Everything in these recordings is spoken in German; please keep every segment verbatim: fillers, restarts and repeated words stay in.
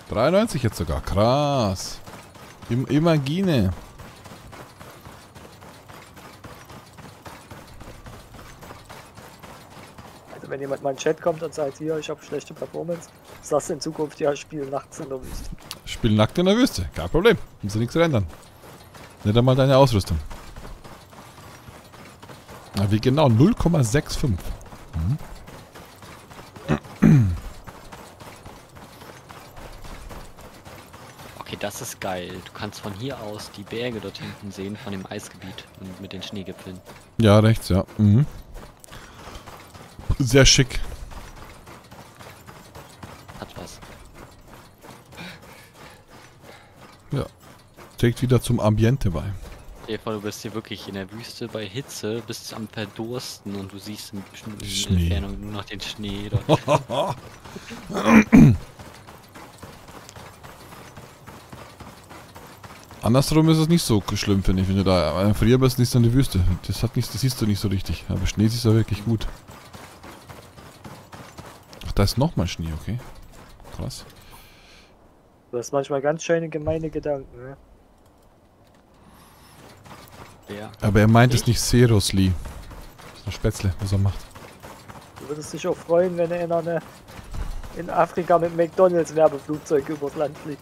dreiundneunzig jetzt sogar. Krass. Im Imagine. Also wenn jemand mal in den Chat kommt und sagt, hier, ich habe schlechte Performance, sagst du in Zukunft, ja, ich spiele nachts in der Wüste. Spiel nackt in der Wüste. Kein Problem. Muss ja nichts ändern. Nicht einmal deine Ausrüstung. Na, wie genau? null Komma fünfundsechzig. Mhm. Okay, das ist geil. Du kannst von hier aus die Berge dort hinten sehen, von dem Eisgebiet und mit den Schneegipfeln. Ja, rechts, ja. Mhm. Sehr schick. Hat was. Ja. Trägt wieder zum Ambiente bei. Eva, du bist hier wirklich in der Wüste bei Hitze, bist am Verdursten und du siehst in bestimmten Schnee. Entfernung nur noch den Schnee. Dort. Andersrum ist es nicht so schlimm, finde ich. Wenn du da am Frieren bist, siehst du in die Wüste. Das, hat nicht, das siehst du nicht so richtig. Aber Schnee siehst du wirklich gut. Ach, da ist nochmal Schnee, okay. Krass. Du hast manchmal ganz schöne gemeine Gedanken, ne? Ja. Aber er meint Ich? es nicht seriously. Das ist ein Spätzle, was er macht. Du würdest dich auch freuen, wenn er in, eine, in Afrika mit McDonalds Werbeflugzeug übers Land fliegt.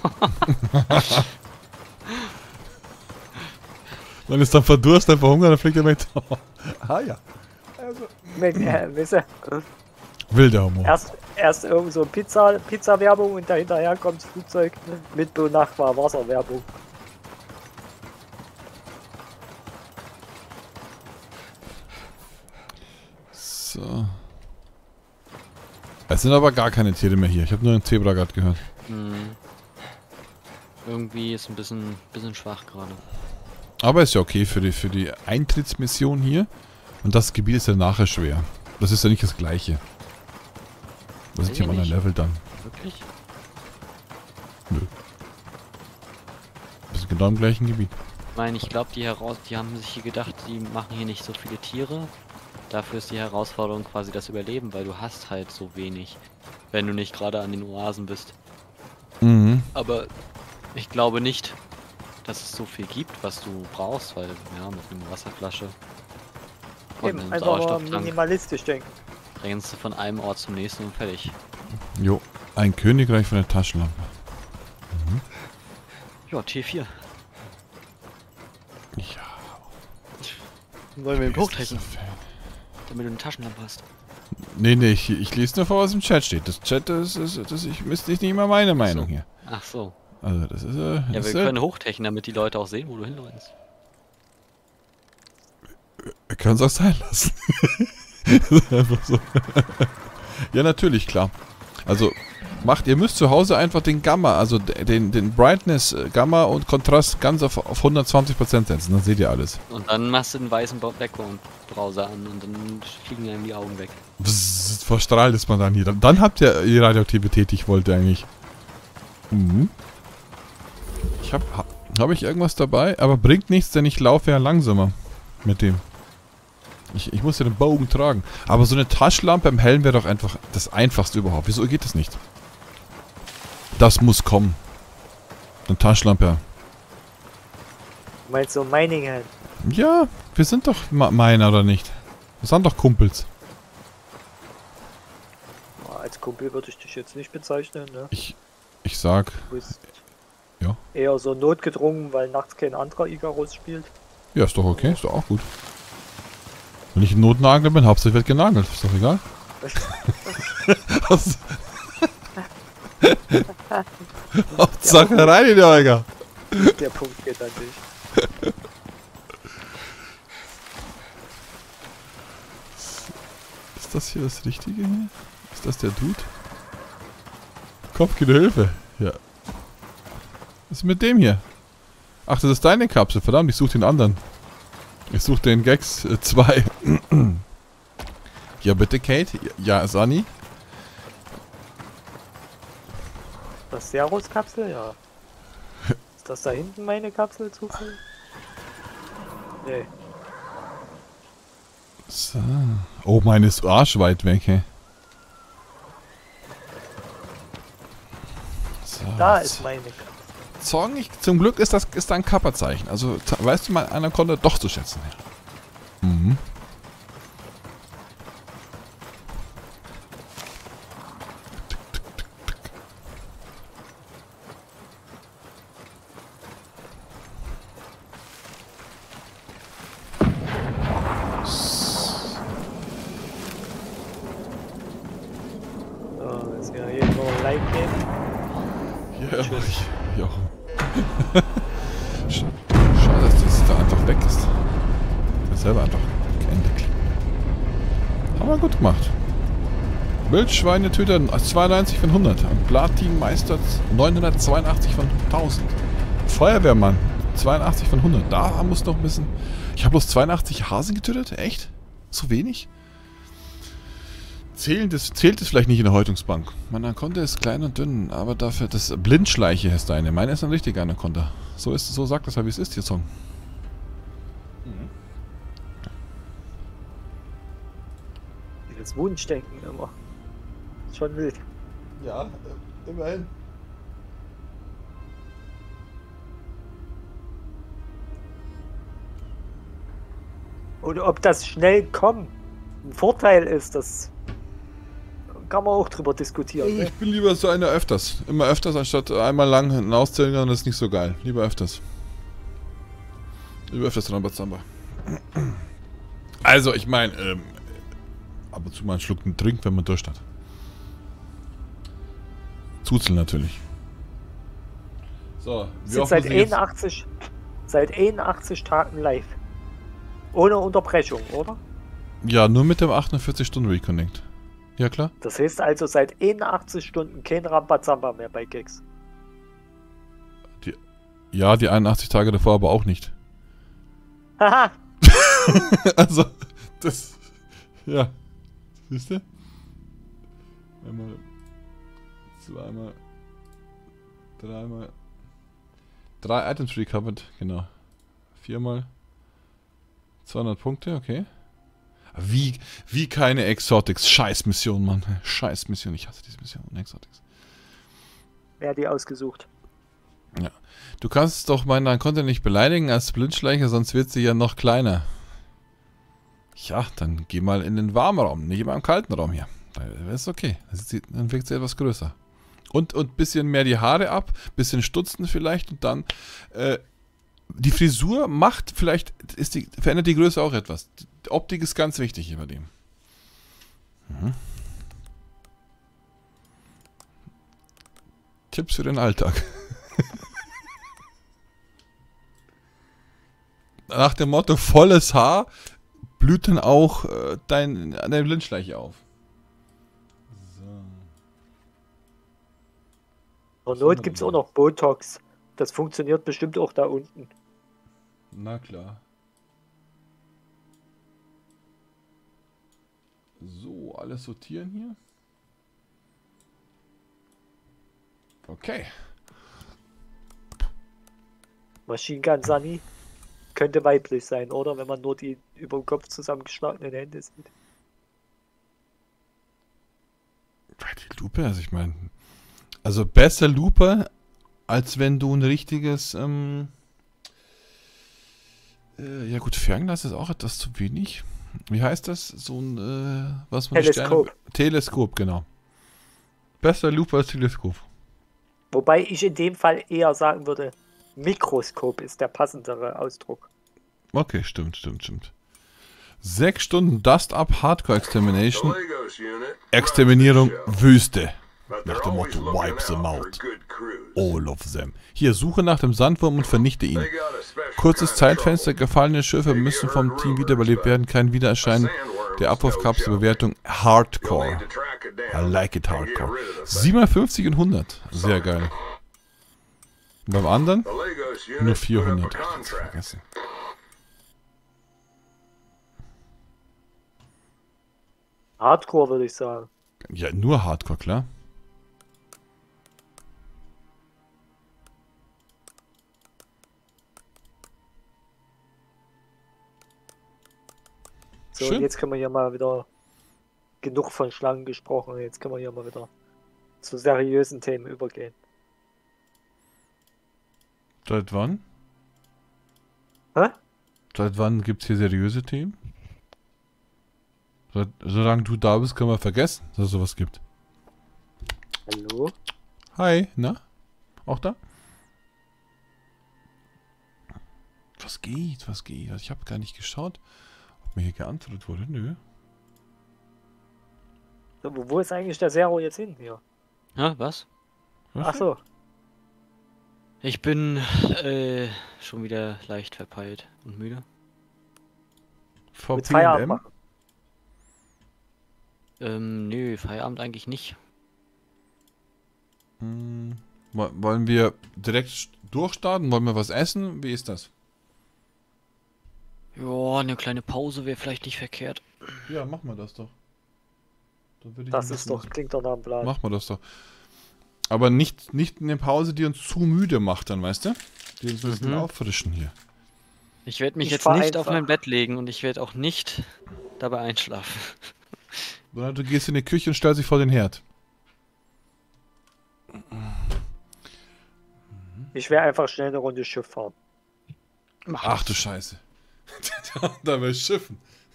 Dann ist dann verdurstet, verhungert, dann fliegt er mit. Ah ja. Also, Mac, äh, weißt du, Wilder Humor. erst, erst irgend so Pizza, Pizza-Werbung und dahinterher kommt das Flugzeug mit benachbar Wasserwerbung. So. Es sind aber gar keine Tiere mehr hier. Ich habe nur einen Zebra gerade gehört. Hm. Irgendwie ist ein bisschen, bisschen schwach gerade. Aber ist ja okay für die, für die Eintrittsmission hier. Und das Gebiet ist ja nachher schwer. Das ist ja nicht das gleiche. Das sind Weiß hier ich mal ein nicht. Level dann. Wirklich? Nö. Das ist genau im gleichen Gebiet. Ich meine, ich glaube, die heraus, die haben sich hier gedacht, die machen hier nicht so viele Tiere. Dafür ist die Herausforderung quasi das Überleben, weil du hast halt so wenig, wenn du nicht gerade an den Oasen bist. Mhm. Aber ich glaube nicht, dass es so viel gibt, was du brauchst, weil, ja, mit einer Wasserflasche und Eben, einem einfach mal Sauerstofftank minimalistisch denken. rennst du von einem Ort zum nächsten und fertig. Jo. Ein Königreich von der Taschenlampe. Ja, T vier. Ja. Wollen wir ihn Bester hochtechnen, Fan. damit du eine Taschenlampe hast. Nee, nee, ich, ich lese nur vor, was im Chat steht. Das Chat, das ist, das ich, ist nicht immer meine Meinung hier. Ach so. Also, das ist, äh, Ja, das wir ist, können hochtechnen, damit die Leute auch sehen, wo du hinrennst. Wir können es auch sein lassen. Einfach so. Ja, natürlich, klar. Also, macht, ihr müsst zu Hause einfach den Gamma, also den, den Brightness, äh, Gamma und Kontrast ganz auf, auf hundertzwanzig Prozent setzen, dann seht ihr alles. Und dann machst du den weißen Background-Browser an und dann fliegen einem die Augen weg. Psst, verstrahlt ist man dann hier. Dann, dann habt ihr die Radioaktivität, die ich wollte eigentlich. Mhm. Ich hab, ha, hab ich irgendwas dabei, aber bringt nichts, denn ich laufe ja langsamer mit dem. Ich, ich muss ja den Bogen tragen. Aber so eine Taschenlampe im Hellen wäre doch einfach das Einfachste überhaupt. Wieso geht das nicht? Das muss kommen. Eine Taschenlampe. Du meinst so Mining halt. Ja, wir sind doch Ma- Miner, oder nicht? Wir sind doch Kumpels. Als Kumpel würde ich dich jetzt nicht bezeichnen, ne? Ich, ich sag, Du bist Ja. eher so notgedrungen, weil nachts kein anderer Icarus spielt. ja, ist doch okay, ist doch auch gut. Wenn ich ein Notnagel bin, Hauptsache wird genagelt, ist doch egal. Was? Hauptsache rein in die Olga. Der Punkt geht an dich. Ist das hier das Richtige hier? Ist das der Dude? Kommt keine Hilfe. Ja. Was ist mit dem hier? Ach, das ist deine Kapsel. Verdammt, ich suche den anderen. Ich suche den Gags zwei. Ja, bitte, Kate. Ja, Sunny. Das Serus-Kapsel, ja. Ist das da hinten meine Kapsel zufällig? Nee. So. Oh, meine ist arschweit weg, hey. So. So, Da ist meine. Zorn, ich, zum Glück ist das ist da ein Kapperzeichen. Also, weißt du mal, einer konnte doch zu schätzen. Ja. Mhm. So, jetzt ja hier noch ein Like geben. Ja, ich, Jochen. Sch- Schade, dass das da einfach weg ist. Das selber einfach Ende klicken. Haben wir gut gemacht. Wildschweinetüter zweiundneunzig von hundert. Und Platinmeister neunhundertzweiundachtzig von tausend. Feuerwehrmann zweiundachtzig von hundert. Da muss noch ein bisschen... Ich habe bloß zweiundachtzig Hasen getötet? Echt? So wenig? Zählt es, zählt es vielleicht nicht in der Häutungsbank. Meine Anaconda ist klein und dünn, aber dafür das Blindschleiche ist eine. Meine ist ein richtiger Anaconda. So ist, so sagt das halt, wie es ist, hier Song. Dieses Wunschdenken immer. Schon wild. Ja, äh, immerhin. Oder ob das schnell kommen ein Vorteil ist, das kann man auch drüber diskutieren. Also Ne? ich bin lieber so einer öfters. Immer öfters, anstatt einmal lang hinauszögern, das ist nicht so geil. Lieber öfters. Lieber öfters Rambazamba. Also, ich meine, ähm, ab und zu mal einen Schluck trinken, wenn man Durst hat. Zuzeln natürlich. So, Wir sind seit einundachtzig, seit einundachtzig Tagen live. Ohne Unterbrechung, oder? Ja, nur mit dem achtundvierzig Stunden Reconnect. Ja, klar. Das heißt also seit einundachtzig Stunden kein Rambazamba mehr bei Gags. Die, ja, die einundachtzig Tage davor aber auch nicht. Haha! Also, das... Ja. Siehst du? Einmal... Zweimal... Dreimal... Drei Items recovered, genau. Viermal... zweihundert Punkte, okay. Wie, wie keine Exotics. Scheiß Mission, Mann. Scheiß Mission. Ich hasse diese Mission. Exotics. Wer hat die ausgesucht? Ja. Du kannst doch meinen Content nicht beleidigen als Blindschleicher, sonst wird sie ja noch kleiner. Ja, dann geh mal in den warmen Raum, nicht immer im kalten Raum hier. Dann ist okay. Dann wirkt sie etwas größer. Und ein bisschen mehr die Haare ab, bisschen stutzen vielleicht und dann... Äh, die Frisur macht vielleicht, ist die, verändert die Größe auch etwas. Die Optik ist ganz wichtig hier bei dem. Mhm. Tipps für den Alltag. Nach dem Motto, volles Haar blüht dann auch äh, dein, deine Blindschleiche auf. So. Zur Not gibt es auch noch Botox. Das funktioniert bestimmt auch da unten. Na klar. So, alles sortieren hier. Okay. Machine Gun Sunny könnte weiblich sein, oder? Wenn man nur die über dem Kopf zusammengeschlagenen Hände sieht. Die Lupe, also ich meine... Also besser Lupe, als wenn du ein richtiges... Ähm, äh, ja gut, Fernglas ist auch etwas zu wenig. Wie heißt das? So ein... Äh, was man Teleskop. Sterne, Teleskop, genau. Besser Lupe als Teleskop. Wobei ich in dem Fall eher sagen würde, Mikroskop ist der passendere Ausdruck. Okay, stimmt, stimmt, stimmt. Sechs Stunden Dust Up Hardcore Extermination. Exterminierung Wüste. Nach dem Motto Wipe them out. All of them. Hier, suche nach dem Sandwurm und vernichte ihn. Kurzes Zeitfenster, gefallene Schiffe müssen vom Team wiederbelebt werden. Kein Wiedererscheinen der Abwurfkapsel. Bewertung Hardcore. I like it Hardcore. siebenundfünfzig und hundert. Sehr geil. Und beim anderen nur vierhundert. Ach, ganz vergessen. Hardcore würde ich sagen. Ja, nur Hardcore, klar. So, Schön. und jetzt können wir hier mal wieder genug von Schlangen gesprochen. Jetzt können wir hier mal wieder zu seriösen Themen übergehen. Seit wann? Hä? Seit wann gibt's hier seriöse Themen? Seit, solange du da bist, können wir vergessen, dass es sowas gibt. Hallo? Hi, na? Auch da? Was geht, was geht? Ich habe gar nicht geschaut, ob mir hier geantwortet wurde. Nö. So, wo, wo ist eigentlich der Zero jetzt hin hier? Ja, was? Was? Ach so. Ich bin äh, schon wieder leicht verpeilt und müde. Mit V P Feierabend M? machen. Ähm, nö, Feierabend eigentlich nicht. Hm, wo- wollen wir direkt durchstarten? Wollen wir was essen? Wie ist das? Ja, eine kleine Pause wäre vielleicht nicht verkehrt. Ja, machen wir das doch. Dann würde ich Das ein ist bisschen doch, klingt doch nach dem Plan. Machen wir das doch. Aber nicht, nicht eine Pause, die uns zu müde macht dann, weißt du? Die uns ein bisschen Mhm. auffrischen hier. Ich werde mich Ich jetzt fahr nicht auf einfach. mein Bett legen und ich werde auch nicht dabei einschlafen. Sondern du gehst in die Küche und stellst dich vor den Herd. Ich werde einfach schnell eine Runde Schiff fahren. Ach du Scheiße. da da will ich schiffen.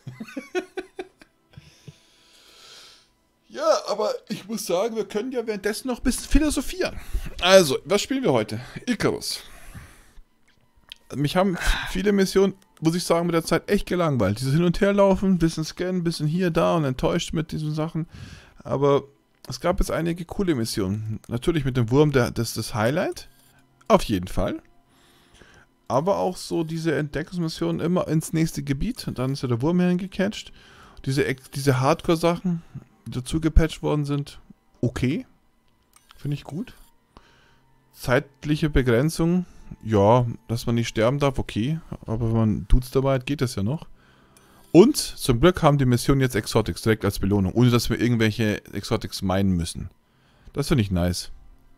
Ja, aber ich muss sagen, wir können ja währenddessen noch ein bisschen philosophieren. Also, was spielen wir heute? Icarus. Mich haben viele Missionen, muss ich sagen, mit der Zeit echt gelangweilt. Dieses Hin- und Herlaufen, ein bisschen scannen, ein bisschen hier, da und enttäuscht mit diesen Sachen. Aber es gab jetzt einige coole Missionen. Natürlich mit dem Wurm, der, das ist das Highlight. Auf jeden Fall. Aber auch so diese Entdeckungsmissionen immer ins nächste Gebiet. Und dann ist ja der Wurm hingecatcht. Diese, Ex- diese Hardcore-Sachen, die dazu gepatcht worden sind, okay. Finde ich gut. Zeitliche Begrenzung, ja, dass man nicht sterben darf, okay. Aber wenn man Dudes dabei hat, geht das ja noch. Und zum Glück haben die Missionen jetzt Exotics direkt als Belohnung, ohne dass wir irgendwelche Exotics meinen müssen. Das finde ich nice.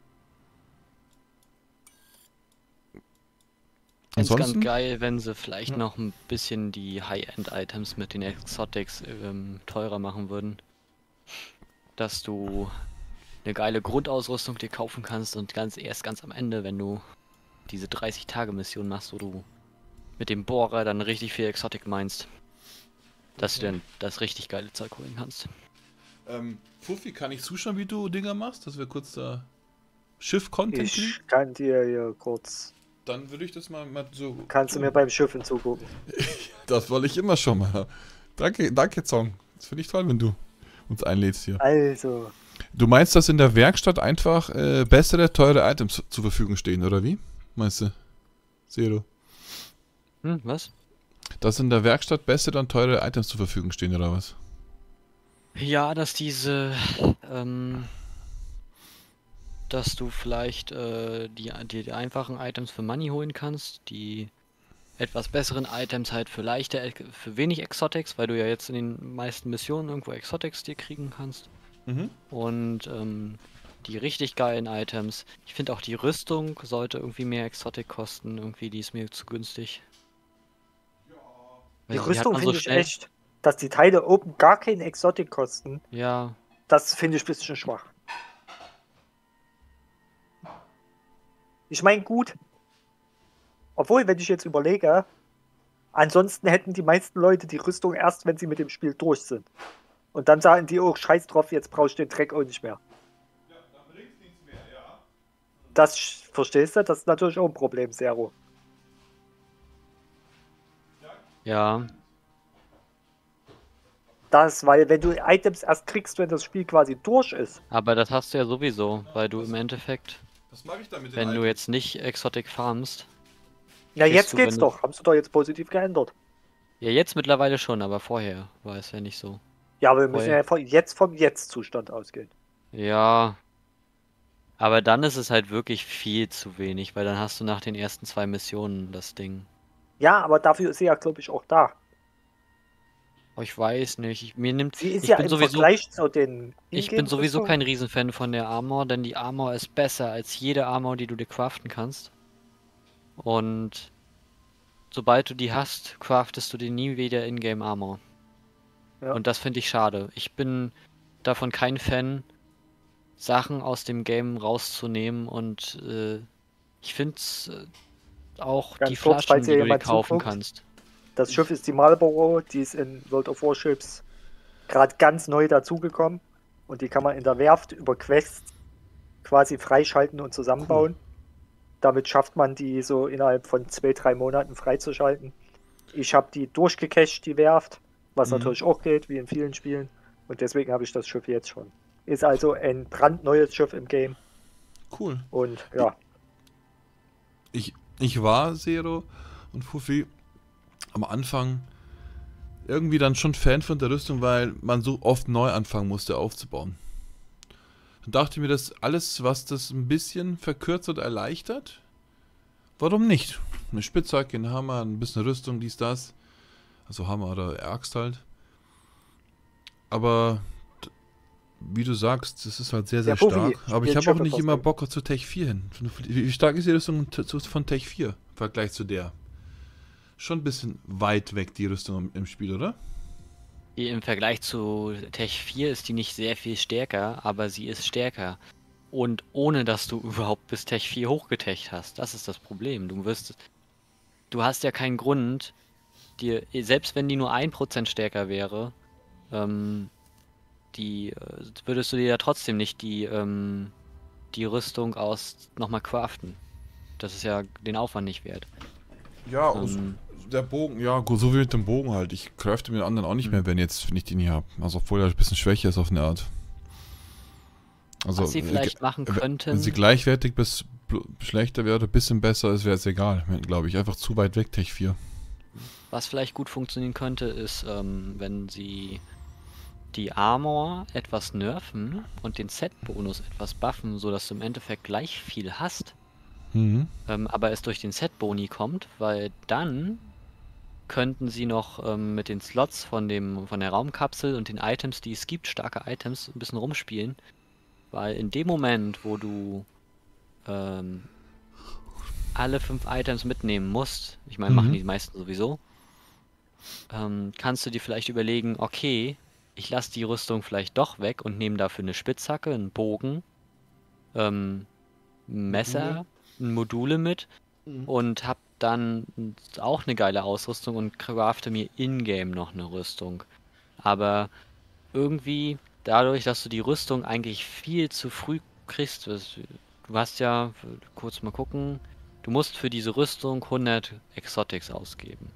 Ist ganz Ansonsten, geil, wenn sie vielleicht Ja. noch ein bisschen die High-End-Items mit den Exotics ähm, teurer machen würden. Dass du eine geile Grundausrüstung dir kaufen kannst und ganz erst ganz am Ende, wenn du diese dreißig-Tage-Mission machst, wo du mit dem Bohrer dann richtig viel Exotic meinst, dass du dann das richtig geile Zeug holen kannst. ähm, Fuffi, kann ich zuschauen, wie du Dinger machst, dass wir kurz da Schiff-Content kriegen? Ich kann dir hier kurz. Dann würde ich das mal, mal so... Kannst du mir beim Schiffen zugucken? Das wollte ich immer schon mal. Danke, danke, Zong. Das finde ich toll, wenn du uns einlädst hier. Also, Du meinst, dass in der Werkstatt einfach äh, bessere, teure Items zur Verfügung stehen, oder wie? Meinst du? Zero. Hm, was? Dass in der Werkstatt bessere und teure Items zur Verfügung stehen, oder was? Ja, dass diese, ähm, dass du vielleicht äh, die, die, die einfachen Items für Money holen kannst, die etwas besseren Items halt für leichte, Ex- für wenig Exotics, weil du ja jetzt in den meisten Missionen irgendwo Exotics dir kriegen kannst. Mhm. Und ähm, die richtig geilen Items. Ich finde auch die Rüstung sollte irgendwie mehr Exotic kosten, irgendwie die ist mir zu günstig. die Weil hat Rüstung man so finde ich schnell- echt, dass die Teile oben gar keinen Exotik kosten. Ja, Das finde ich ein bisschen schwach. Ich meine, gut. Obwohl, wenn ich jetzt überlege, ansonsten hätten die meisten Leute die Rüstung erst, wenn sie mit dem Spiel durch sind. Und dann sagen die, oh, scheiß drauf, jetzt brauche ich den Dreck auch nicht mehr. Das sch- verstehst du? Das ist natürlich auch ein Problem, Zero. ja. Das, weil wenn du Items erst kriegst, wenn das Spiel quasi durch ist. Aber das hast du ja sowieso, weil du im Endeffekt, Was mache ich da mit den wenn du Items? jetzt nicht Exotic farmst, Ja, Kriegst jetzt du, geht's wenn du- doch. Haben sie doch jetzt positiv geändert. ja jetzt mittlerweile schon, aber vorher war es ja nicht so. Ja, aber wir müssen Voll. ja von jetzt vom Jetzt-Zustand ausgehen. Ja. Aber dann ist es halt wirklich viel zu wenig, weil dann hast du nach den ersten zwei Missionen das Ding. Ja, aber dafür ist sie ja, glaube ich, auch da. Oh, ich weiß nicht. Ich, mir nimmt. Sie ist ich ja bin im sowieso. Vergleich zu den Ich bin sowieso Ingame-Rüstungen- kein Riesenfan von der Armor, denn die Armor ist besser als jede Armor, die du dir craften kannst. Und sobald du die hast, craftest du dir nie wieder Ingame Armor. Ja. Und das finde ich schade. Ich bin davon kein Fan, Sachen aus dem Game rauszunehmen und äh, ich finde es äh, auch Ganz die kurz, Flaschen, falls die ihr du dir jemand kaufen zuguckt. kannst. Das Schiff ist die Marlborough, die ist in World of Warships gerade ganz neu dazugekommen. Und die kann man in der Werft über Quests quasi freischalten und zusammenbauen. Damit schafft man die so innerhalb von zwei, drei Monaten freizuschalten. Ich habe die durchgecached, die Werft, was Mhm. natürlich auch geht, wie in vielen Spielen. Und deswegen habe ich das Schiff jetzt schon. Ist also ein brandneues Schiff im Game. Cool. Und ja, Ich, ich war Zero und Fufi am Anfang irgendwie dann schon Fan von der Rüstung, weil man so oft neu anfangen musste aufzubauen. Dann dachte ich mir, dass alles, was das ein bisschen verkürzt oder erleichtert, warum nicht? Eine Spitzhacke, ein Hammer, ein bisschen Rüstung, dies, das. Also Hammer oder Axt halt. Aber d- wie du sagst, das ist halt sehr, sehr Der Fufi stark. Aber ich spielt habe auch Schiffe nicht fürs immer Game. Bock zu Tech vier hin. Wie wie stark ist die Rüstung t- zu- von Tech vier im Vergleich zu der? Schon ein bisschen weit weg, die Rüstung im, im Spiel, oder? Die Im Vergleich zu Tech vier ist die nicht sehr viel stärker, aber sie ist stärker. Und ohne dass du überhaupt bis Tech vier hochgetecht hast. Das ist das Problem. Du wirst. Du hast ja keinen Grund, dir, selbst wenn die nur ein Prozent stärker wäre, ähm, die, äh, würdest du dir ja trotzdem nicht die, ähm, die Rüstung aus nochmal craften. Das ist ja den Aufwand nicht wert. Ja, Ähm, der Bogen, ja, gut, so wie mit dem Bogen halt. Ich crafte mir den anderen auch nicht mehr, wenn jetzt, wenn ich den hier habe. Also obwohl er ein bisschen schwächer ist auf eine Art. Also, Was sie äh, vielleicht ge- machen wenn- könnten. Wenn sie gleichwertig bis bl- schlechter wäre, ein bisschen besser ist, wäre es egal, glaube ich. Einfach zu weit weg, Tech vier. Was vielleicht gut funktionieren könnte, ist, ähm, wenn sie die Armor etwas nerven und den Set-Bonus etwas buffen, sodass du im Endeffekt gleich viel hast, Mhm. ähm, aber es durch den Set-Boni kommt, weil dann könnten sie noch ähm, mit den Slots von dem von der Raumkapsel und den Items, die es gibt, starke Items, ein bisschen rumspielen, weil in dem Moment, wo du ähm, alle fünf Items mitnehmen musst, ich meine, machen Mhm. die meisten sowieso, ähm, kannst du dir vielleicht überlegen, okay, ich lasse die Rüstung vielleicht doch weg und nehme dafür eine Spitzhacke, einen Bogen, ähm, ein Messer, ein Module mit und hab dann auch eine geile Ausrüstung und crafte mir in-game noch eine Rüstung. Aber irgendwie, dadurch, dass du die Rüstung eigentlich viel zu früh kriegst, das- du hast ja, kurz mal gucken, du musst für diese Rüstung hundert Exotics ausgeben.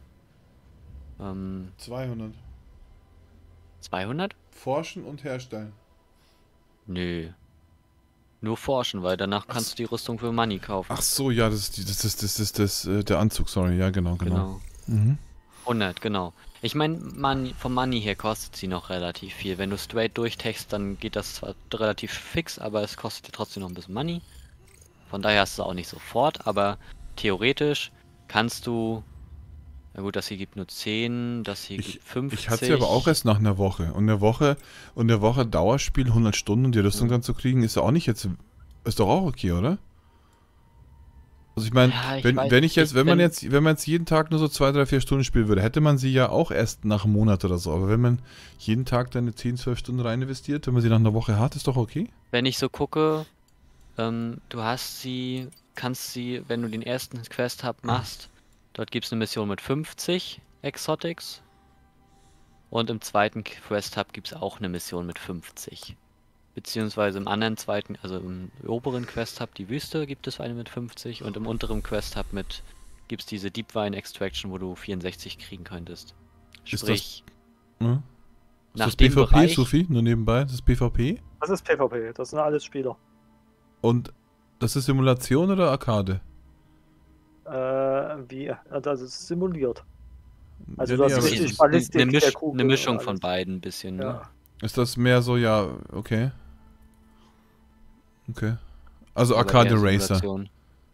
Ähm, zweihundert. zweihundert? Forschen und herstellen. Nö. Nur forschen, weil danach Ach kannst du die Rüstung für Money kaufen. Ach so, ja, das ist, die, das ist, das ist, das, äh, der Anzug, sorry, ja, genau, genau. Genau. Mhm. hundert, genau. Ich meine, Money, vom Money her kostet sie noch relativ viel. Wenn du straight durchtextst, dann geht das zwar relativ fix, aber es kostet dir trotzdem noch ein bisschen Money. Von daher hast du es auch nicht sofort, aber theoretisch kannst du. Na gut, das hier gibt nur zehn, das hier Ich, gibt fünfzig. ich hatte sie aber auch erst nach einer Woche. Und eine Woche, und eine Woche Dauerspiel, hundert Stunden, und die Rüstung Mhm. dann zu kriegen, ist ja auch nicht jetzt, ist doch auch okay, oder? Also ich meine, Ja, ich wenn, weiß- wenn ich jetzt, ich wenn man bin- jetzt, wenn man jetzt jeden Tag nur so zwei, drei, vier Stunden spielen würde, hätte man sie ja auch erst nach einem Monat oder so. Aber wenn man jeden Tag deine zehn, zwölf Stunden rein investiert, wenn man sie nach einer Woche hat, ist doch okay. Wenn ich so gucke, ähm, du hast sie, kannst sie, wenn du den ersten Quest-Hub machst, dort gibt es eine Mission mit fünfzig Exotics. Und im zweiten Quest-Hub gibt es auch eine Mission mit fünfzig. Beziehungsweise im anderen zweiten, also im oberen Quest-Hub, die Wüste, gibt es eine mit fünfzig. Und im unteren Quest-Hub mit gibt es diese Deep Vine Extraction, wo du vierundsechzig kriegen könntest. Ist das Sprich, Ne? Ist nach das dem PvP, Bereich, Sophie? Nur nebenbei, das ist PvP? das ist PvP, das sind alles Spieler. Und das ist Simulation oder Arcade? Äh, wie, ja, das ist simuliert. Also Ja, du nee, hast aber richtig ist, Ballistik eine, der Misch, Kugel eine Mischung und von alles. beiden ein bisschen, ne? Ja. ist das mehr so, ja, okay. Okay. Also Aber Arcade eher Racer. Simulation.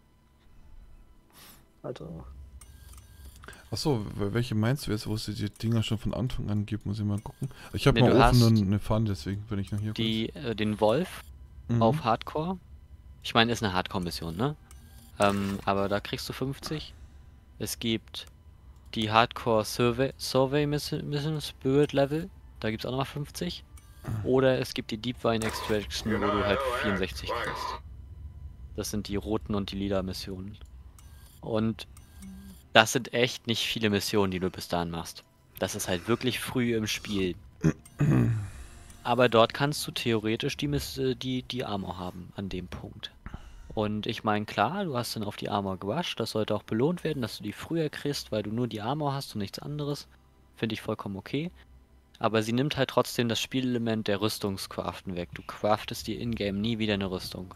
Also, Achso, welche meinst du jetzt, wo es die Dinger schon von Anfang an gibt? Muss ich mal gucken. Ich habe Nee, mal du offen hast nur eine Pfanne, deswegen bin ich noch hier Die, äh, den Wolf kurz. Mhm. auf Hardcore. Ich meine, ist eine Hardcore-Mission, ne? Ähm, aber da kriegst du fünfzig. Es gibt die Hardcore Survey, Survey Mission, Mission Spirit Level. Da gibt es auch nochmal fünfzig. Oder es gibt die Deep Vine Extraction, wo du halt vierundsechzig kriegst. Das sind die roten und die lila Missionen. Und das sind echt nicht viele Missionen, die du bis dahin machst. Das ist halt wirklich früh im Spiel. Aber dort kannst du theoretisch die, Miss die, die Armor haben, an dem Punkt. Und ich meine, klar, du hast dann auf die Armor gewascht, das sollte auch belohnt werden, dass du die früher kriegst, weil du nur die Armor hast und nichts anderes. Finde ich vollkommen okay. Aber sie nimmt halt trotzdem das Spielelement der Rüstungscraften weg. Du craftest dir in-game nie wieder eine Rüstung.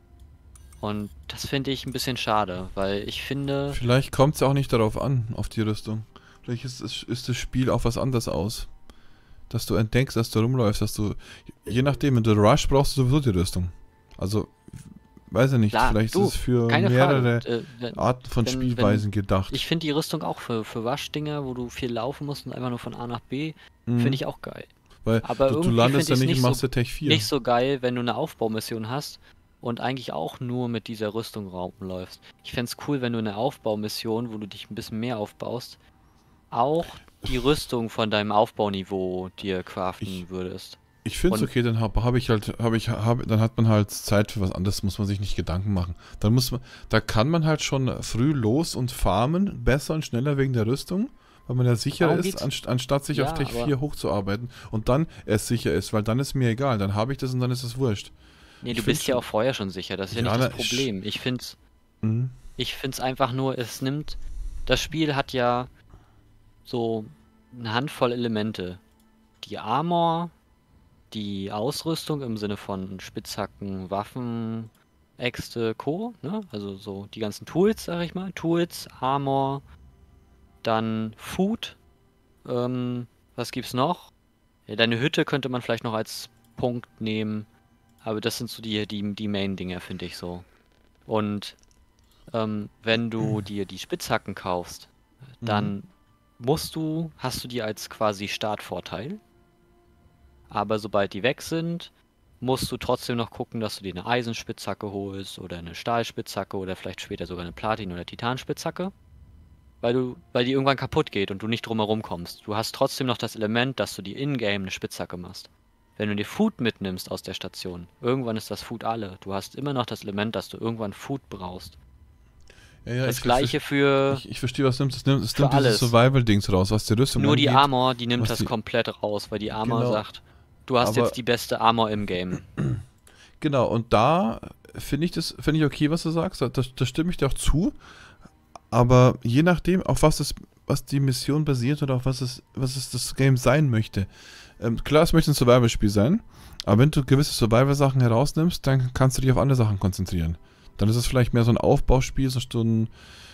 Und das finde ich ein bisschen schade, weil ich finde... Vielleicht kommt es ja auch nicht darauf an, auf die Rüstung. Vielleicht ist, ist, ist das Spiel auf was anderes aus. Dass du entdeckst, dass du rumläufst, dass du... Je nachdem, wenn du Rush brauchst du sowieso die Rüstung. Also, weiß ich nicht, Klar, vielleicht du, ist es für keine mehrere Frage. Äh, wenn, Arten von wenn, Spielweisen wenn, gedacht. Ich finde die Rüstung auch für, für Waschdinger, wo du viel laufen musst und einfach nur von A nach B, Mhm. finde ich auch geil. Weil Aber du, du irgendwie landest ja find ich's nicht in nicht so- Master Tech vier. Nicht so geil, wenn du eine Aufbaumission hast und eigentlich auch nur mit dieser Rüstung rumläufst. Ich fände es cool, wenn du eine Aufbaumission, wo du dich ein bisschen mehr aufbaust, auch die Rüstung von deinem Aufbauniveau dir craften Ich- würdest. Ich finde es Und- okay, dann habe hab ich halt, habe ich, hab, dann hat man halt Zeit für was anderes, muss man sich nicht Gedanken machen. Dann muss man, da kann man halt schon früh los und farmen, besser und schneller wegen der Rüstung, weil man ja sicher Darum ist, geht's. anst anstatt sich Ja, auf Tech aber- vier hochzuarbeiten und dann erst sicher ist, weil dann ist mir egal, dann habe ich das und dann ist es wurscht. Nee, Ich du find bist ja schon- auch vorher schon sicher, das ist ja, Ja, nicht das na, ich- Problem. Ich finde es Mhm. Ich finde es einfach nur, es nimmt, das Spiel hat ja so eine Handvoll Elemente. Die Armor, die Ausrüstung im Sinne von Spitzhacken, Waffen, Äxte, Co., ne? Also so die ganzen Tools, sag ich mal. Tools, Armor, dann Food, ähm, was gibt's noch? Ja, deine Hütte könnte man vielleicht noch als Punkt nehmen, aber das sind so die, die, die Main-Dinger, finde ich so. Und ähm, wenn du dir die Spitzhacken kaufst, dann musst du, hast du die als quasi Startvorteil. Aber sobald die weg sind, musst du trotzdem noch gucken, dass du dir eine Eisenspitzhacke holst oder eine Stahlspitzhacke oder vielleicht später sogar eine Platin- oder Titanspitzhacke. Weil du, weil die irgendwann kaputt geht und du nicht drumherum kommst. Du hast trotzdem noch das Element, dass du dir in-game eine Spitzhacke machst. Wenn du dir Food mitnimmst aus der Station, irgendwann ist das Food alle. Du hast immer noch das Element, dass du irgendwann Food brauchst. Ja, ja, Das ich, gleiche für Ich, ich verstehe, was nimmt. Es nimmt, es für nimmt dieses alles. Survival-Dings raus, was die Rüstung nur die angeht. Armor, die nimmt was das die- komplett raus, weil die Armor Genau. sagt, du hast Aber- jetzt die beste Armor im Game. Genau, und da finde ich das, finde ich okay, was du sagst. Da, da stimme ich dir auch zu. Aber je nachdem, auf was es, was die Mission basiert oder auf was es, was es das Game sein möchte. Ähm, klar, es möchte ein Survival-Spiel sein, aber wenn du gewisse Survival-Sachen herausnimmst, dann kannst du dich auf andere Sachen konzentrieren. Dann ist es vielleicht mehr so ein Aufbauspiel, so ein,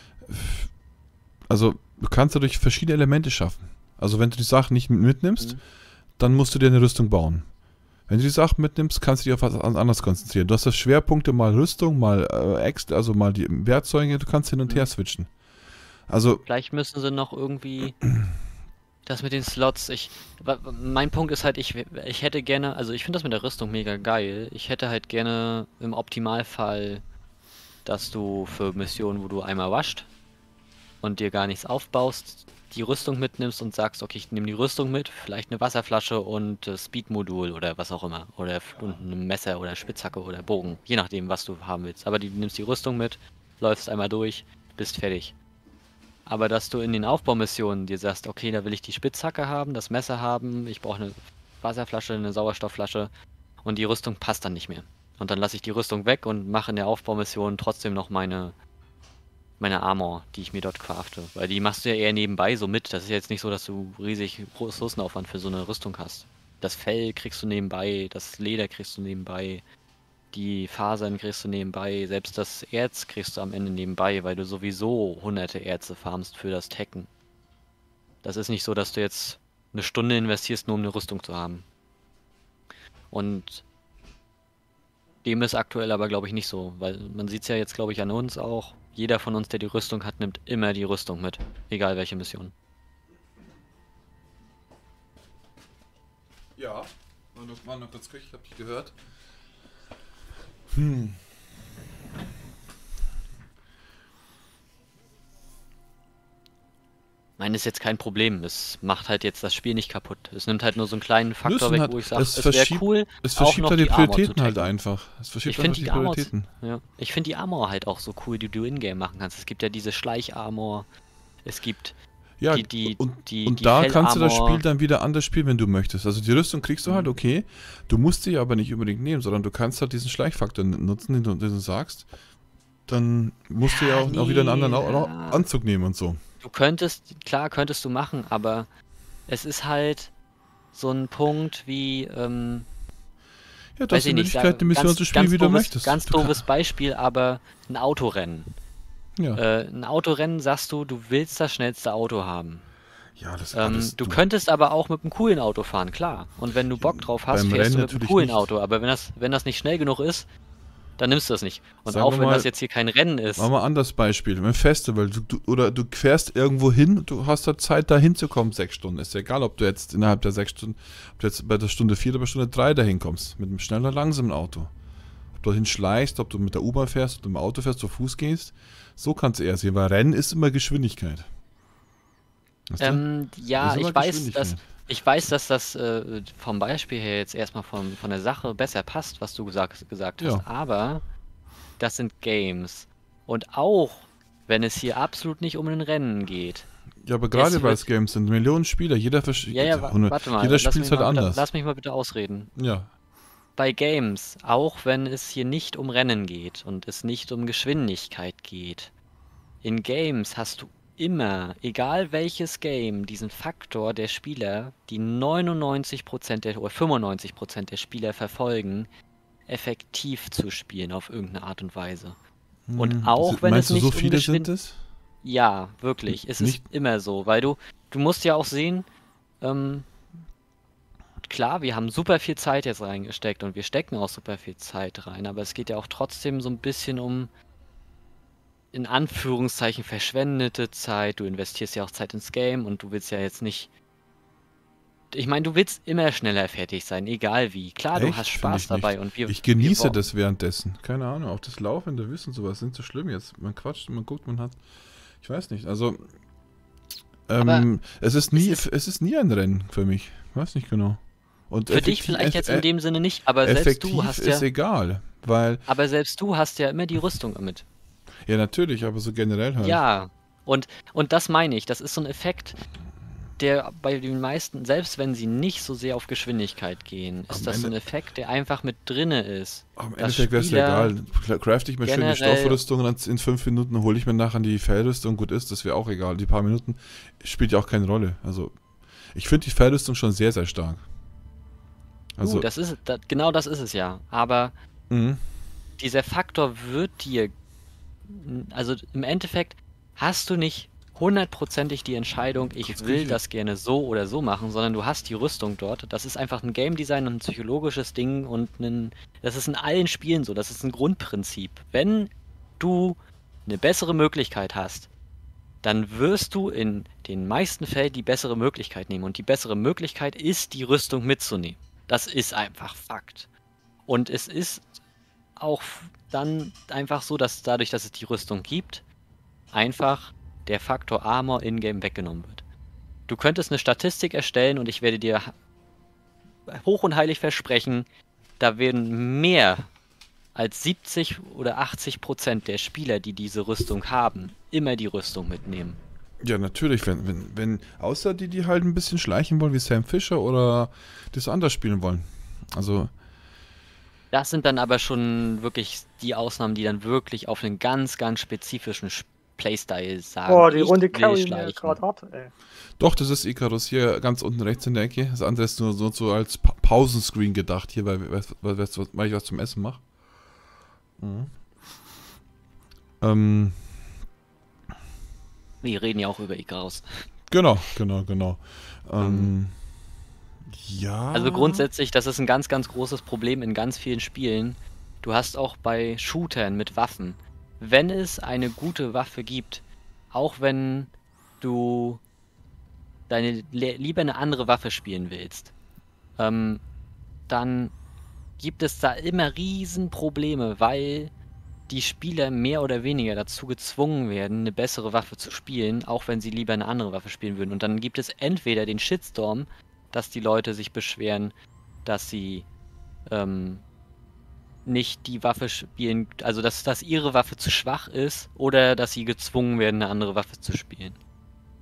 also du kannst dadurch verschiedene Elemente schaffen. Also wenn du die Sachen nicht mitnimmst, Mhm. dann musst du dir eine Rüstung bauen. Wenn du die Sachen mitnimmst, kannst du dich auf was anderes konzentrieren. Du hast das Schwerpunkte, mal Rüstung, mal äh, Äxte, also mal die Werkzeuge, du kannst hin und Mhm. her switchen. Also, Vielleicht müssen sie noch irgendwie das mit den Slots. Ich, wa- mein Punkt ist halt, ich, ich hätte gerne, also ich finde das mit der Rüstung mega geil. Ich hätte halt gerne im Optimalfall, dass du für Missionen, wo du einmal wascht und dir gar nichts aufbaust, die Rüstung mitnimmst und sagst, okay, ich nehme die Rüstung mit, vielleicht eine Wasserflasche und äh, Speedmodul oder was auch immer. Oder f- und ein Messer oder Spitzhacke oder Bogen, je nachdem, was du haben willst. Aber du nimmst die Rüstung mit, läufst einmal durch, bist fertig. Aber dass du in den Aufbaumissionen dir sagst, okay, da will ich die Spitzhacke haben, das Messer haben, ich brauche eine Wasserflasche, eine Sauerstoffflasche und die Rüstung passt dann nicht mehr. Und dann lasse ich die Rüstung weg und mache in der Aufbaumission trotzdem noch meine meine Armor, die ich mir dort crafte. Weil die machst du ja eher nebenbei so mit. Das ist ja jetzt nicht so, dass du riesig Ressourcenaufwand für so eine Rüstung hast. Das Fell kriegst du nebenbei, das Leder kriegst du nebenbei, die Fasern kriegst du nebenbei, selbst das Erz kriegst du am Ende nebenbei, weil du sowieso hunderte Erze farmst für das Tekken. Das ist nicht so, dass du jetzt eine Stunde investierst, nur um eine Rüstung zu haben. Und dem ist aktuell aber, glaube ich, nicht so, weil man sieht es ja jetzt, glaube ich, an uns auch. Jeder von uns, der die Rüstung hat, nimmt immer die Rüstung mit, egal welche Mission. ja, war noch ganz kurz, ich habe dich gehört. Hm. Ich meine, ist jetzt kein Problem. Es macht halt jetzt das Spiel nicht kaputt. Es nimmt halt nur so einen kleinen Faktor Nüssen weg, hat- wo ich sage, es es wäre verschiebt- cool, Es auch verschiebt noch halt die die Armor zu Prioritäten halt tacken. einfach. Es verschiebt Ich finde einfach die die Armor, Prioritäten. ja, ich finde die Armor halt auch so cool, die du in-game machen kannst. Es gibt ja diese Schleich-Armor, Es gibt Ja, die, die, und, die, und die da kannst du das Fellarmor- Spiel dann wieder anders spielen, wenn du möchtest. Also die Rüstung kriegst du halt, Mhm. okay. Du musst sie aber nicht unbedingt nehmen, sondern du kannst halt diesen Schleichfaktor nutzen, den du, den du sagst. Dann musst du ja auch, auch wieder einen anderen Au- Au- ja. Anzug nehmen und so. Du könntest, klar könntest du machen, aber es ist halt so ein Punkt wie, ähm, Ja, du hast weiß die ich nicht, Möglichkeit, sag- die Mission ganz, zu spielen, ganz wie du doofes, möchtest. ganz Du kann- doofes Beispiel, aber ein Autorennen. Ja, Äh, ein Autorennen sagst du, du willst das schnellste Auto haben. ja das Ähm, alles. du könntest aber auch mit einem coolen Auto fahren, klar. Und wenn du Bock drauf hast, beim fährst Rennen du mit einem natürlich coolen nicht. Auto. Aber wenn das, wenn das nicht schnell genug ist, dann nimmst du das nicht. Und Sagen auch wir wenn mal- das jetzt hier kein Rennen ist. Machen wir ein anderes Beispiel. Ein Festival. Du, du, oder du fährst irgendwo hin, du hast da Zeit, da hinzukommen, sechs Stunden. Ist ja egal, ob du jetzt innerhalb der sechs Stunden, ob du jetzt bei der Stunde vier oder bei Stunde drei dahin kommst. Mit einem schnellen oder langsamen Auto. Ob du dahin schleichst, ob du mit der U-Bahn fährst, ob du mit dem Auto fährst, zu Fuß gehst. So kannst du eher sehen, weil Rennen ist immer Geschwindigkeit. Weißt du? Ähm, ja, Das ist immer ich weiß, dass, Geschwindigkeit. ich weiß, dass das äh, vom Beispiel her jetzt erstmal von, von der Sache besser passt, was du gesagt, gesagt hast. Ja. Aber das sind Games. Und auch wenn es hier absolut nicht um ein Rennen geht. Ja, aber gerade es bei wird- Games sind Millionen Spieler, jeder versch- Ja, ja, wa hundert warte mal. jeder lass spielt mich halt mal bitte, anders. lass mich mal bitte ausreden. Ja. Bei Games, auch wenn es hier nicht um Rennen geht und es nicht um Geschwindigkeit geht, in Games hast du immer, egal welches Game, diesen Faktor der Spieler, die neunundneunzig Prozent der, oder fünfundneunzig Prozent der Spieler verfolgen, effektiv zu spielen auf irgendeine Art und Weise. Und Hm, auch si- wenn meinst es du, so nicht um viele Geschwind- sind es? Ja, wirklich. Es Nicht- ist immer so, weil du, du musst ja auch sehen, ähm, klar, wir haben super viel Zeit jetzt reingesteckt und wir stecken auch super viel Zeit rein, aber es geht ja auch trotzdem so ein bisschen um, in Anführungszeichen, verschwendete Zeit. Du investierst ja auch Zeit ins Game und du willst ja jetzt nicht. Ich meine, du willst immer schneller fertig sein, egal wie. Klar, du Echt? hast Find Spaß ich nicht. dabei und wir. Ich genieße wir, das währenddessen. Keine Ahnung, auch das laufende Wissen, sowas sind so schlimm jetzt. Man quatscht, man guckt, man hat. Ich weiß nicht, also. Ähm, es ist nie, es es ist nie ein Rennen für mich. Weiß nicht genau. Und Für dich effektiv- vielleicht jetzt eff- in dem Sinne nicht, aber selbst effektiv du hast ist ja. egal, weil Aber selbst du hast ja immer die Rüstung mit. ja natürlich, aber so generell halt. Ja, und, und das meine ich, das ist so ein Effekt, der bei den meisten, selbst wenn sie nicht so sehr auf Geschwindigkeit gehen, ist Am das so ein Ende- Effekt, der einfach mit drinne ist. Am dass Endeffekt wäre es ja Spieler egal. Craft ich mir schön die generell- Stoffrüstung und dann in fünf Minuten hole ich mir nachher die Fellrüstung. Gut ist, das wäre auch egal. Die paar Minuten spielt ja auch keine Rolle. Also ich finde die Fellrüstung schon sehr, sehr stark. Also uh, das ist, das, genau das ist es ja. Aber mhm. dieser Faktor wird dir, also im Endeffekt hast du nicht hundertprozentig die Entscheidung, ich Kurz will Küche. das gerne so oder so machen, sondern du hast die Rüstung dort. Das ist einfach ein Game Design und ein psychologisches Ding und ein, das ist in allen Spielen so, das ist ein Grundprinzip. Wenn du eine bessere Möglichkeit hast, dann wirst du in den meisten Fällen die bessere Möglichkeit nehmen. Und die bessere Möglichkeit ist, die Rüstung mitzunehmen. Das ist einfach Fakt. Und es ist auch dann einfach so, dass dadurch, dass es die Rüstung gibt, einfach der Faktor Armor in-game weggenommen wird. Du könntest eine Statistik erstellen und ich werde dir hoch und heilig versprechen, da werden mehr als siebzig oder achtzig Prozent der Spieler, die diese Rüstung haben, immer die Rüstung mitnehmen. Ja, natürlich, wenn, wenn, wenn, außer die, die halt ein bisschen schleichen wollen, wie Sam Fisher oder das anders spielen wollen. Also, Das sind dann aber schon wirklich die Ausnahmen, die dann wirklich auf einen ganz, ganz spezifischen Sch- Playstyle sagen. Boah, die ich Runde will carry mir schleichen. gerade hart, ey. doch, das ist Icarus hier ganz unten rechts in der Ecke. Das andere ist nur so, so als pa Pausenscreen gedacht hier, weil, weil, weil, weil, weil ich was zum Essen mache. Mhm. Ähm, Wir reden ja auch über Icarus. genau, genau, genau. Ähm, ja. Also grundsätzlich, das ist ein ganz, ganz großes Problem in ganz vielen Spielen. Du hast auch bei Shootern mit Waffen, wenn es eine gute Waffe gibt, auch wenn du deine le- lieber eine andere Waffe spielen willst, ähm, dann gibt es da immer riesen Probleme, weil die Spieler mehr oder weniger dazu gezwungen werden, eine bessere Waffe zu spielen, auch wenn sie lieber eine andere Waffe spielen würden. Und dann gibt es entweder den Shitstorm, dass die Leute sich beschweren, dass sie ähm, nicht die Waffe spielen, also dass, dass ihre Waffe zu schwach ist oder dass sie gezwungen werden, eine andere Waffe zu spielen.